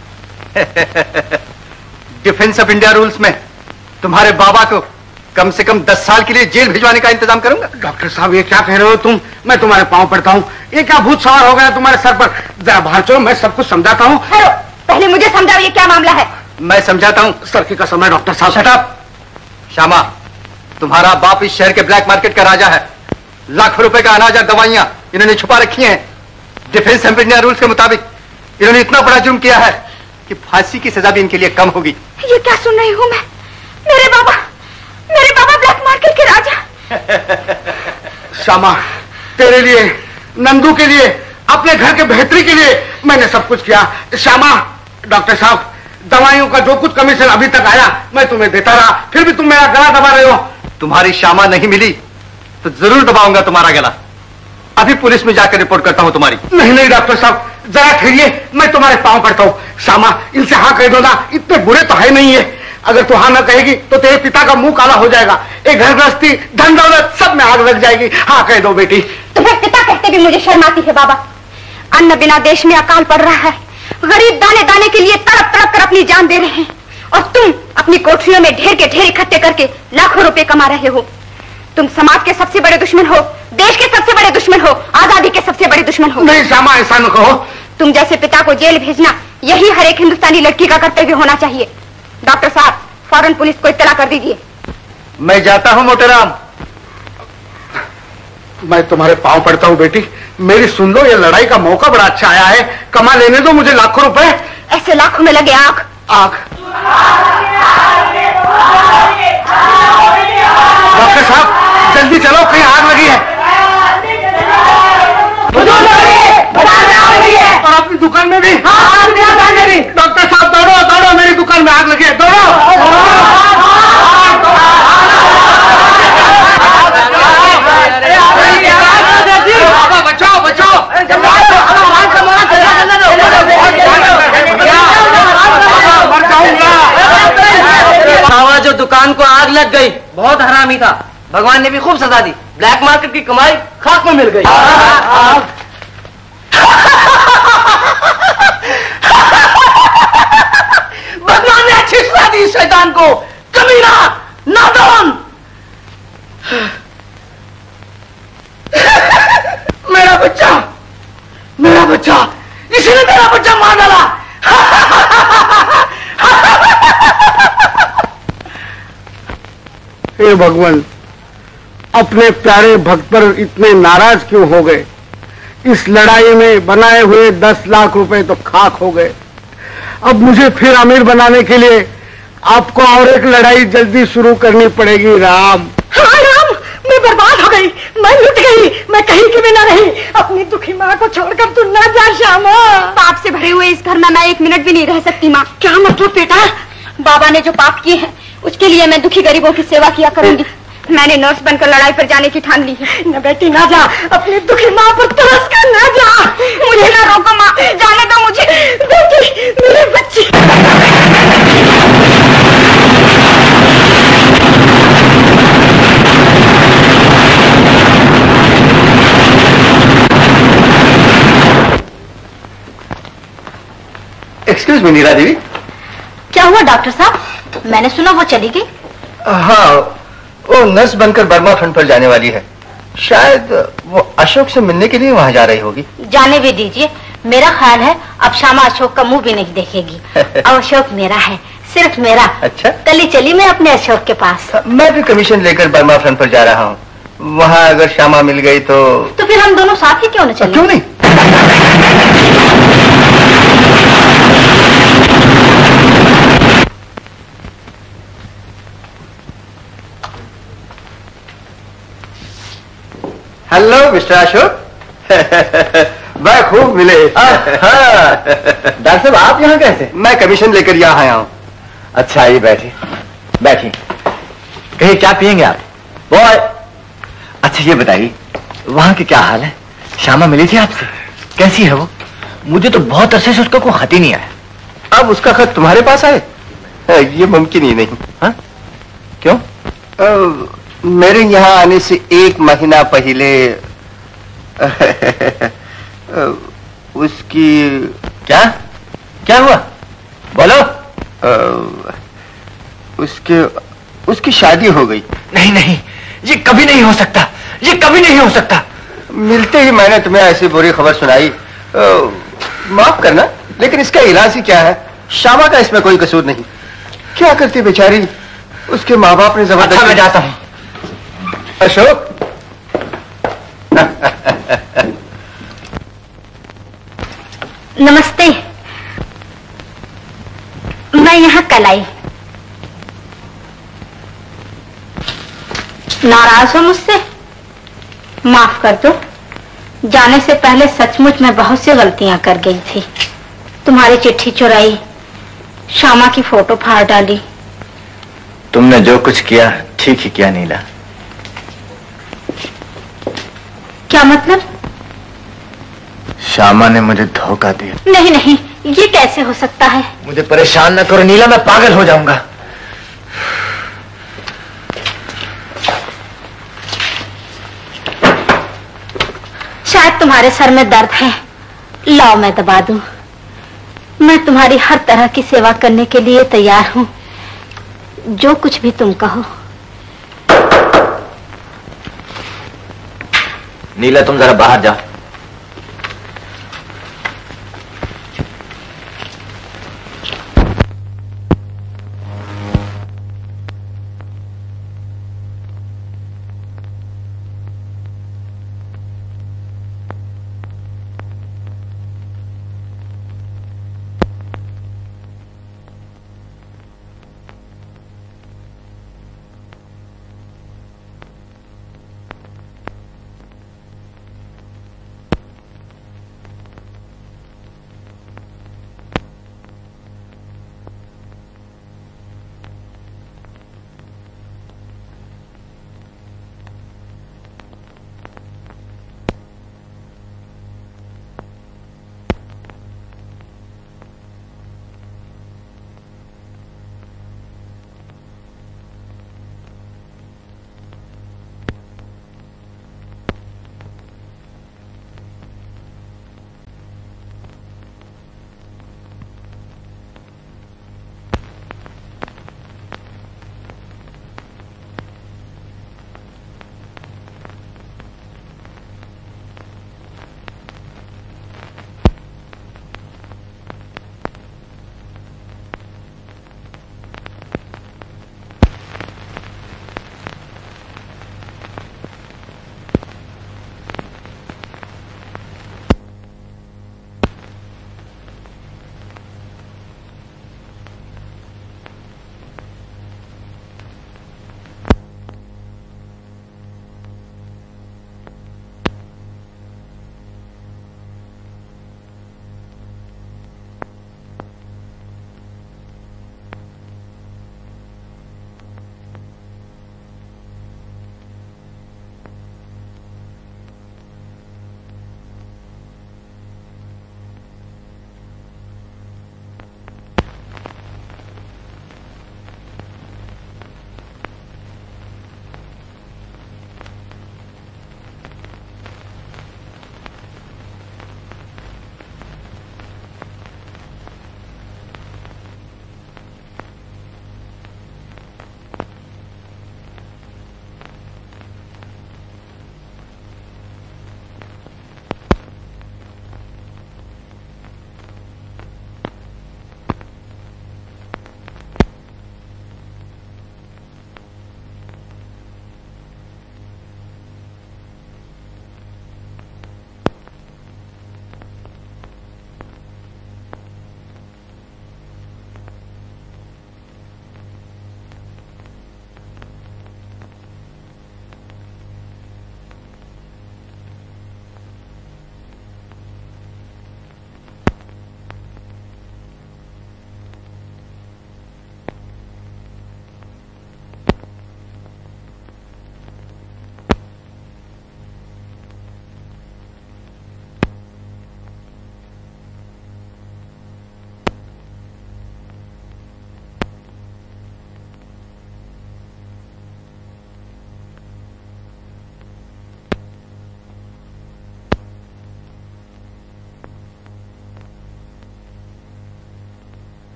[SPEAKER 2] डिफेंस ऑफ इंडिया रूल्स में तुम्हारे बाबा को कम से कम 10 साल के लिए जेल भिजवाने का इंतजाम करूंगा।
[SPEAKER 3] डॉक्टर साहब ये क्या कह रहे हो तुम? मैं तुम्हारे पांव पड़ता हूँ। ये क्या भूत सवार हो गया तुम्हारे सर पर? जरा बाहर चलो, मैं सब कुछ समझाता हूँ।
[SPEAKER 1] पहले मुझे समझाओ ये क्या मामला है।
[SPEAKER 2] मैं समझाता हूँ।
[SPEAKER 3] सर की कसम है डॉक्टर साहब।
[SPEAKER 2] Shut up! श्यामा, तुम्हारा बाप इस शहर के ब्लैक मार्केट का राजा है। लाखों रुपए का अनाज और दवाइयां इन्होंने छुपा रखी हैं। डिफेंस ऑफ इंडिया रूल्स के मुताबिक इन्होंने इतना बड़ा जुर्म किया है कि फांसी की सजा भी इनके लिए कम होगी।
[SPEAKER 1] ये क्या सुन रही हूँ मैं? मेरे बाबा ब्लैक मार्केट के राजा।
[SPEAKER 3] श्यामा, तेरे लिए, नंदू के लिए, अपने घर के बेहतरी के लिए मैंने सब कुछ किया। श्यामा, डॉक्टर साहब, दवाइयों का जो कुछ कमीशन अभी तक आया मैं तुम्हें देता रहा, फिर भी तुम मेरा गला दबा रहे हो।
[SPEAKER 2] तुम्हारी श्यामा नहीं मिली तो जरूर दबाऊंगा तुम्हारा गला। अभी पुलिस में जाकर रिपोर्ट करता हूँ तुम्हारी।
[SPEAKER 3] नहीं नहीं डॉक्टर साहब, जरा ठहरिए, मैं तुम्हारे पांव पड़ता हूँ। श्यामा, इनसे हाँ कह दो ना, इतने बुरे तो है नहीं है। अगर तू हाँ ना कहेगी तो तेरे पिता का मुंह काला हो जाएगा, एक घर गृहस्थी, धन दौलत सब में आग लग जाएगी। हाँ कह दो बेटी।
[SPEAKER 1] तुम्हें पिता कहते भी मुझे शर्म आती है बाबा। अन्न बिना देश में अकाल पड़ रहा है, गरीब दाने दाने के लिए तड़प तड़प कर अपनी जान दे रहे हैं, और तुम अपनी कोठरियों में ढेर के ढेर इकट्ठे करके लाखों रुपए कमा रहे हो। तुम समाज के सबसे बड़े दुश्मन हो, देश के सबसे बड़े दुश्मन हो, आजादी के सबसे बड़े दुश्मन हो।
[SPEAKER 3] नहीं श्यामा, ऐसा न कहो।
[SPEAKER 1] तुम जैसे पिता को जेल भेजना यही हर एक हिंदुस्तानी लड़की का कर्तव्य होना चाहिए। डॉक्टर साहब, फौरन पुलिस को इत्तला कर दीजिए।
[SPEAKER 2] मैं जाता हूँ मोटेराम।
[SPEAKER 3] मैं तुम्हारे पांव पड़ता हूँ बेटी, मेरी सुन लो, ये लड़ाई का मौका बड़ा अच्छा आया है, कमा लेने दो मुझे लाखों रुपए।
[SPEAKER 1] ऐसे लाखों में लगे आग।
[SPEAKER 3] डॉक्टर साहब जल्दी चलो, कहीं आग लगी है। और अपनी दुकान में भी। डॉक्टर साहब दौड़ो दौड़ो, मेरी दुकान में आग लगी है, दौड़ो। बचाओ बचाओ।
[SPEAKER 4] आवाज जो दुकान को आग लग गई, बहुत हरामी था, भगवान ने भी खूब सजा दी। ब्लैक मार्केट की कमाई खाक में मिल गई। भगवान ने अच्छी सजा दी शैतान को, कमीना, नादान। मेरा बच्चा, इसी ने मेरा बच्चा मार डाला।
[SPEAKER 3] हे भगवान, अपने प्यारे भक्त पर इतने नाराज क्यों हो गए? इस लड़ाई में बनाए हुए 10 लाख रुपए तो खाक हो गए। अब मुझे फिर अमीर बनाने के लिए आपको और एक लड़ाई जल्दी शुरू करनी पड़ेगी। राम।
[SPEAKER 1] हाँ राम, मैं बर्बाद हो गई, मैं लुट गई, मैं कहीं की भी ना रही। अपनी दुखी माँ को छोड़कर तू ना जा श्यामा। पाप से भरे हुए इस घर में मैं 1 मिनट भी नहीं रह सकती माँ। क्या मतलब बेटा? बाबा ने जो पाप किए हैं उसके लिए मैं दुखी गरीबों की सेवा किया करूंगी। मैंने नर्स बनकर लड़ाई पर जाने की ठान ली है। न बेटी ना जा, अपनी दुखी माँ पर तरस कर ना जा। मुझे ना रोको माँ, जाने दो मुझे। बेटी, मेरे बच्चे।
[SPEAKER 2] Excuse me Neera Devi.
[SPEAKER 7] क्या हुआ डॉक्टर साहब? मैंने सुना वो चली गई।
[SPEAKER 2] हाँ, वो नर्स बनकर बर्मा फ्रंट पर जाने वाली है। शायद वो अशोक से मिलने के लिए वहां जा रही होगी।
[SPEAKER 7] जाने भी दीजिए, मेरा ख्याल है अब शामा अशोक का मुंह भी नहीं देखेगी। अब अशोक मेरा है, सिर्फ मेरा।
[SPEAKER 2] अच्छा,
[SPEAKER 7] कल ही चली मैं अपने अशोक के पास।
[SPEAKER 2] मैं भी कमीशन लेकर बर्मा फ्रंट पर जा रहा हूँ। वहाँ अगर श्यामा मिल गई तो
[SPEAKER 7] फिर हम दोनों साथ ही क्यों न चलें?
[SPEAKER 2] क्यों नहीं? Hello mister Ashok. मैं खूब मिले।
[SPEAKER 5] डॉक्टर साहब आप यहाँ कैसे?
[SPEAKER 2] मैं कमीशन लेकर यहाँ आया हूँ।
[SPEAKER 5] अच्छा आइए बैठिए बैठिए। कहीं क्या पियेंगे आप? बॉय अच्छा ये बताइए वहां के क्या हाल है? श्यामा मिली थी आपसे? कैसी है वो? मुझे तो बहुत अरसे से उसका कोई खत ही नहीं आया।
[SPEAKER 2] अब उसका खत तुम्हारे पास आए? ये मुमकिन ही नहीं।
[SPEAKER 5] हाँ? क्यों?
[SPEAKER 2] मेरे यहाँ आने से 1 महीना पहले उसकी
[SPEAKER 5] क्या क्या हुआ? बोलो।
[SPEAKER 2] उसकी शादी हो गई।
[SPEAKER 5] नहीं नहीं, ये कभी नहीं हो सकता, ये कभी नहीं हो सकता।
[SPEAKER 2] मिलते ही मैंने तुम्हें ऐसी बुरी खबर सुनाई। माफ करना, लेकिन इसका इलाज ही क्या है? श्यामा का इसमें कोई कसूर नहीं। क्या करती बेचारी, उसके माँ बाप ने जबरदस्ती।
[SPEAKER 5] अच्छा मैं जाता हूँ।
[SPEAKER 2] अशोक
[SPEAKER 7] नमस्ते। मैं यहाँ कल आई। नाराज हो मुझसे? माफ कर दो। जाने से पहले सचमुच मैं बहुत सी गलतियां कर गई थी। तुम्हारी चिट्ठी चुराई, श्यामा की फोटो फाड़ डाली।
[SPEAKER 5] तुमने जो कुछ किया ठीक ही किया नीला।
[SPEAKER 7] क्या मतलब?
[SPEAKER 5] श्यामा ने मुझे धोखा दिया।
[SPEAKER 7] नहीं नहीं, ये कैसे हो सकता है?
[SPEAKER 5] मुझे परेशान न करो नीला, मैं पागल हो जाऊंगा।
[SPEAKER 7] शायद तुम्हारे सर में दर्द है, लाओ मैं दबा दूं। मैं तुम्हारी हर तरह की सेवा करने के लिए तैयार हूं, जो कुछ भी तुम कहो।
[SPEAKER 5] नीला तुम जरा बाहर जाओ।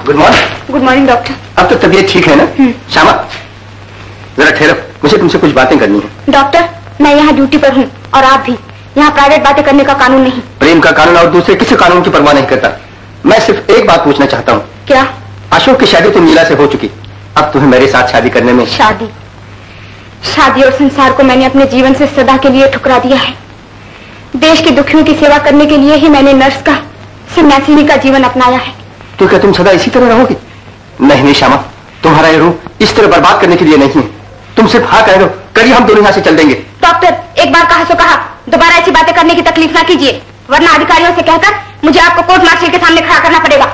[SPEAKER 2] Good morning.
[SPEAKER 1] Good morning doctor.
[SPEAKER 2] अब तो तबीयत ठीक है ना? श्यामा जरा ठहरो, मुझे तुमसे कुछ बातें करनी है।
[SPEAKER 1] डॉक्टर, मैं यहाँ ड्यूटी पर हूँ और आप भी। यहाँ प्राइवेट बातें करने का कानून नहीं।
[SPEAKER 2] प्रेम का कानून और दूसरे किसी कानून की परवाह नहीं करता। मैं सिर्फ एक बात पूछना चाहता हूँ।
[SPEAKER 1] क्या?
[SPEAKER 2] अशोक की शादी तो मीरा से हो चुकी, अब तुम्हें मेरे साथ शादी करने में।
[SPEAKER 1] शादी और संसार को मैंने अपने जीवन से सदा के लिए ठुकरा दिया है। देश के दुखियों की सेवा करने के लिए ही मैंने नर्स का, सन्यासिनी का जीवन अपनाया है।
[SPEAKER 2] तो क्या तुम सदा इसी तरह रहोगी? नहीं नहीं श्यामा, तुम्हारा ये रूप इस तरह बर्बाद करने के लिए नहीं है। तुम सिर्फ हाँ कह दो, करिए हम दोनों यहाँ से चल देंगे।
[SPEAKER 1] डॉक्टर, एक बार कहा सो कहा, दोबारा ऐसी बातें करने की तकलीफ ना कीजिए, वरना अधिकारियों से कहकर मुझे आपको कोर्ट मार्शल के सामने खड़ा करना पड़ेगा।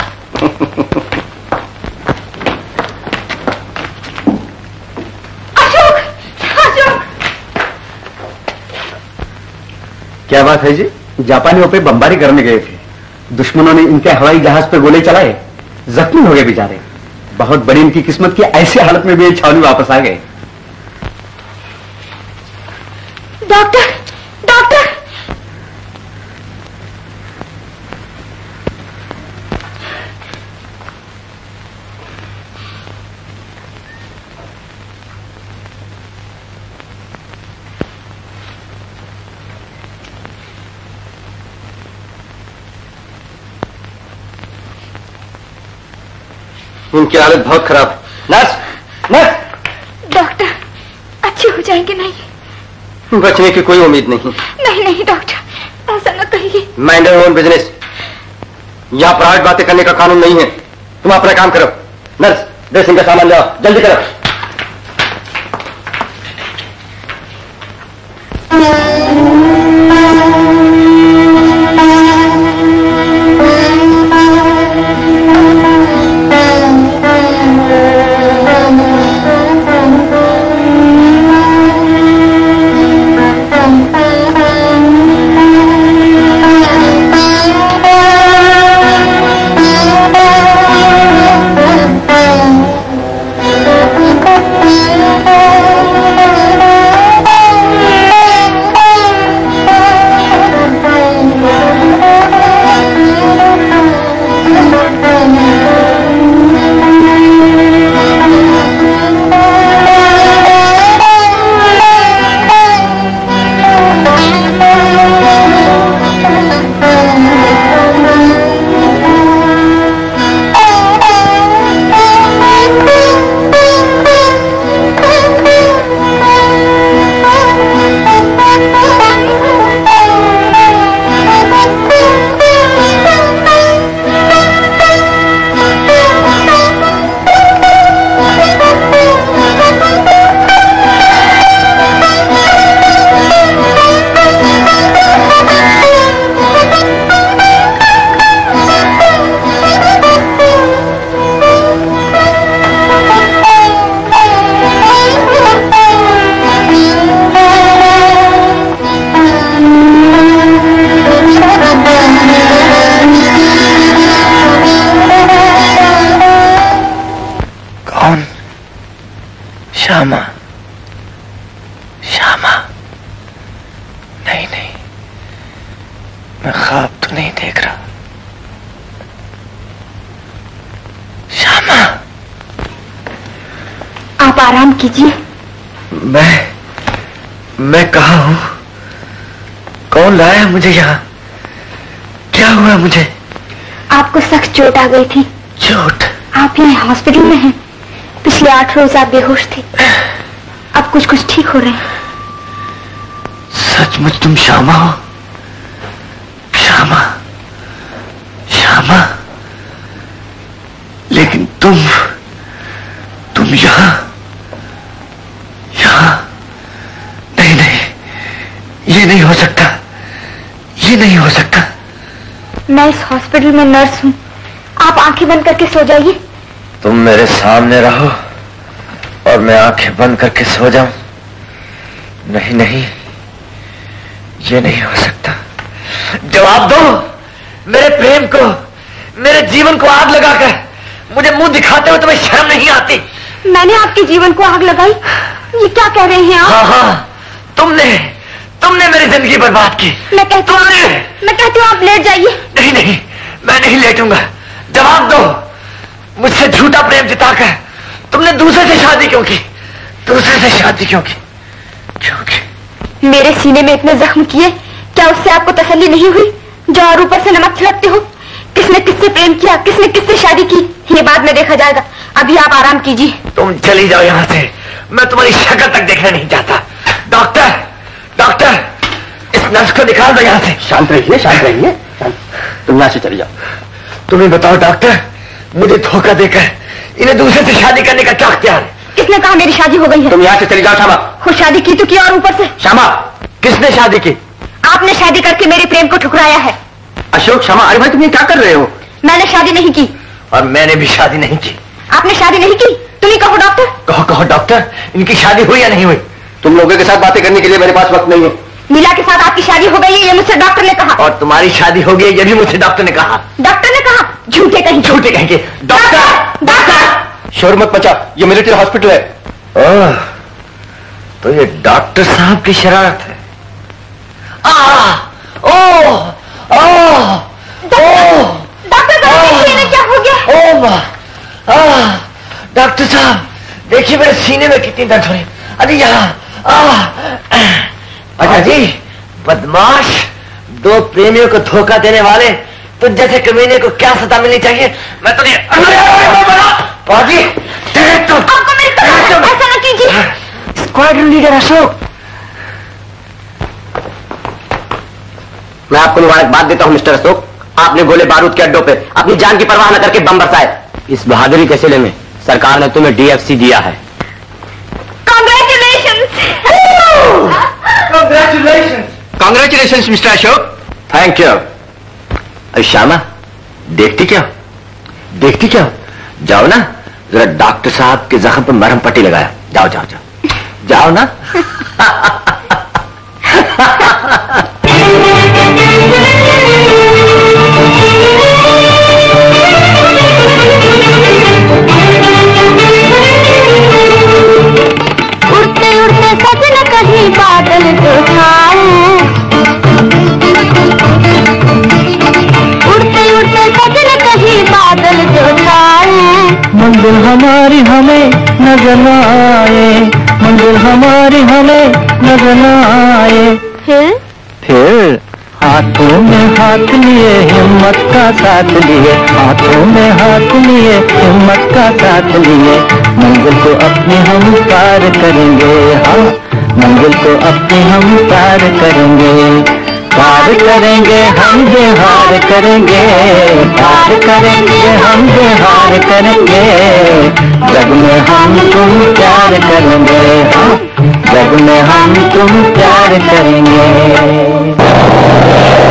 [SPEAKER 1] अशोक, अशोक!
[SPEAKER 2] क्या बात है जी? जापानियों पे बमबारी करने गए थे, दुश्मनों ने इनके हवाई जहाज पर गोले चलाए, जख्मी हो गए बेचारे। बहुत बड़ी इनकी किस्मत की, ऐसी हालत में भी ये छावनी वापस आ गए।
[SPEAKER 1] Doctor, doctor!
[SPEAKER 2] उनकी हालत बहुत खराब है। Nurse, nurse!
[SPEAKER 9] डॉक्टर, अच्छे हो जाएंगे नहीं?
[SPEAKER 2] बचने की कोई उम्मीद नहीं।
[SPEAKER 9] नहीं नहीं डॉक्टर, ऐसा न कहिए।
[SPEAKER 2] Mind your own business. यहाँ प्राइवेट बातें करने का कानून नहीं है। तुम अपना काम करो। नर्स, ड्रेसिंग का सामान ले आओ, जल्दी करो।
[SPEAKER 5] श्यामा, श्यामा, नहीं नहीं, मैं ख्वाब तो नहीं देख रहा। श्यामा,
[SPEAKER 1] आप आराम कीजिए।
[SPEAKER 5] मैं कहाँ हूँ? कौन लाया मुझे यहाँ? क्या हुआ मुझे?
[SPEAKER 1] आपको सख्त चोट आ गई थी।
[SPEAKER 5] चोट?
[SPEAKER 1] आप यहाँ हॉस्पिटल में हैं। पिछले 8 रोज आप बेहोश थे, अब कुछ कुछ ठीक हो रहे हैं।
[SPEAKER 5] सचमुच तुम श्यामा हो? श्यामा, श्यामा, लेकिन तुम यहाँ नहीं नहीं, ये नहीं हो सकता, ये नहीं हो सकता।
[SPEAKER 1] मैं इस हॉस्पिटल में नर्स हूँ, आप आंखें बंद करके सो जाइए।
[SPEAKER 5] तुम मेरे सामने रहो और मैं आंखें बंद करके सो जाऊं? नहीं नहीं, ये नहीं हो सकता। जवाब दो। मेरे प्रेम को, मेरे जीवन को आग लगाकर मुझे मुंह दिखाते हुए तुम्हें शर्म नहीं आती?
[SPEAKER 1] मैंने आपके जीवन को आग लगाई? ये क्या कह रहे हैं आप?
[SPEAKER 5] हाँ, तुमने मेरी जिंदगी बर्बाद की।
[SPEAKER 1] मैं कहती हूँ आप लेट जाइए।
[SPEAKER 5] नहीं नहीं, मैं नहीं लेटूंगा। जवाब दो, मुझसे झूठा प्रेम जिताकर तुमने दूसरे से शादी क्यों की? दूसरे से शादी क्यों की?
[SPEAKER 9] मेरे सीने में इतने जख्म किए, क्या उससे आपको तसल्ली नहीं हुई जो और ऊपर से नमक छिड़कते हो? किसने किससे प्रेम किया, किसने किससे शादी की, ये बाद में देखा जाएगा। अभी आप आराम कीजिए।
[SPEAKER 5] तुम चली जाओ यहाँ से, मैं तुम्हारी शक्ल तक देखना नहीं चाहता। डॉक्टर, डॉक्टर, इस नर्स को निकाल दो यहाँ से।
[SPEAKER 2] शांत रहिए, शांत रहिए। तुम यहाँ से चली जाओ।
[SPEAKER 5] तुम्हें बताओ डॉक्टर, मुझे धोखा देकर इन्हें दूसरे से शादी करने का क्या अख्तियार है?
[SPEAKER 9] किसने कहा मेरी शादी हो गई है?
[SPEAKER 2] तुम यहाँ से चली जाओ श्यामा।
[SPEAKER 9] खुद शादी की तो की और ऊपर से।
[SPEAKER 2] श्यामा,
[SPEAKER 5] किसने शादी की?
[SPEAKER 9] आपने शादी करके मेरे प्रेम को ठुकराया है।
[SPEAKER 2] अशोक, श्यामा, अरे भाई तुम ये क्या कर रहे हो?
[SPEAKER 9] मैंने शादी नहीं की।
[SPEAKER 5] और मैंने भी शादी नहीं की।
[SPEAKER 9] आपने शादी नहीं की? तुम ही कहो डॉक्टर।
[SPEAKER 5] कहो कहो डॉक्टर, इनकी शादी हुई या नहीं हुई?
[SPEAKER 2] तुम लोगों के साथ बातें करने के लिए मेरे पास वक्त नहीं है।
[SPEAKER 9] नीला के साथ आपकी शादी हो गई है, ये मुझसे डॉक्टर ने कहा।
[SPEAKER 5] और तुम्हारी शादी हो गई, ये भी मुझसे डॉक्टर ने कहा।
[SPEAKER 9] डॉक्टर ने कहा? झूठे कहीं।
[SPEAKER 5] झूठे कहेंगे। डॉक्टर,
[SPEAKER 9] डॉक्टर,
[SPEAKER 2] शोर मत मचा, ये मिलिट्री हॉस्पिटल है।
[SPEAKER 5] ओह, तो ये डॉक्टर साहब की शरारत है।
[SPEAKER 9] डॉक्टर सीने क्या हो गया?
[SPEAKER 5] डॉक्टर साहब, देखिए मेरे सीने में कितनी दर्द हो रही। अरे यहाँ अच्छा जी, बदमाश, दो प्रेमियों को धोखा देने वाले तो जैसे कमीने को क्या सजा मिलनी चाहिए? मैं तो नहीं।
[SPEAKER 9] ऐसा न कीजिए।
[SPEAKER 5] स्क्वाड्रन लीडर अशोक,
[SPEAKER 2] मैं आपको मुबारकबाद देता हूं मिस्टर अशोक। आपने गोले बारूद के अड्डों पे अपनी जान की परवाह न करके बम बरसाए। इस बहादुरी के सिले में सरकार ने तुम्हें डीएफसी दिया है।
[SPEAKER 5] Congratulations mister Ashok.
[SPEAKER 2] Thank you. Shyama, देखती क्या देखती क्या? जाओ ना, जरा डॉक्टर साहब के जख्म पर मरहम पट्टी लगाया। जाओ जाओ जाओ, जाओ ना।
[SPEAKER 8] उड़ते उड़ते सपन कहीं बादल तो छाए, उड़ते उड़ते सपन कहीं बादल तो छाए।
[SPEAKER 6] मंजिल हमारी हमें नजर न आए, मंजिल हमारी हमें नजर न आए। फिर हाथों में हाथ लिए हिम्मत का साथ लिए, हाथों में हाथ लिए हिम्मत का साथ लिए, मंजिल को अपनी हम पार करेंगे। हाँ, मंजिल को अपनी हम पार करेंगे, पार करेंगे हम बिहार करेंगे, पार करेंगे हम बिहार करेंगे। जग में हम तुम प्यार करेंगे, हाँ, जग में हम तुम प्यार करेंगे।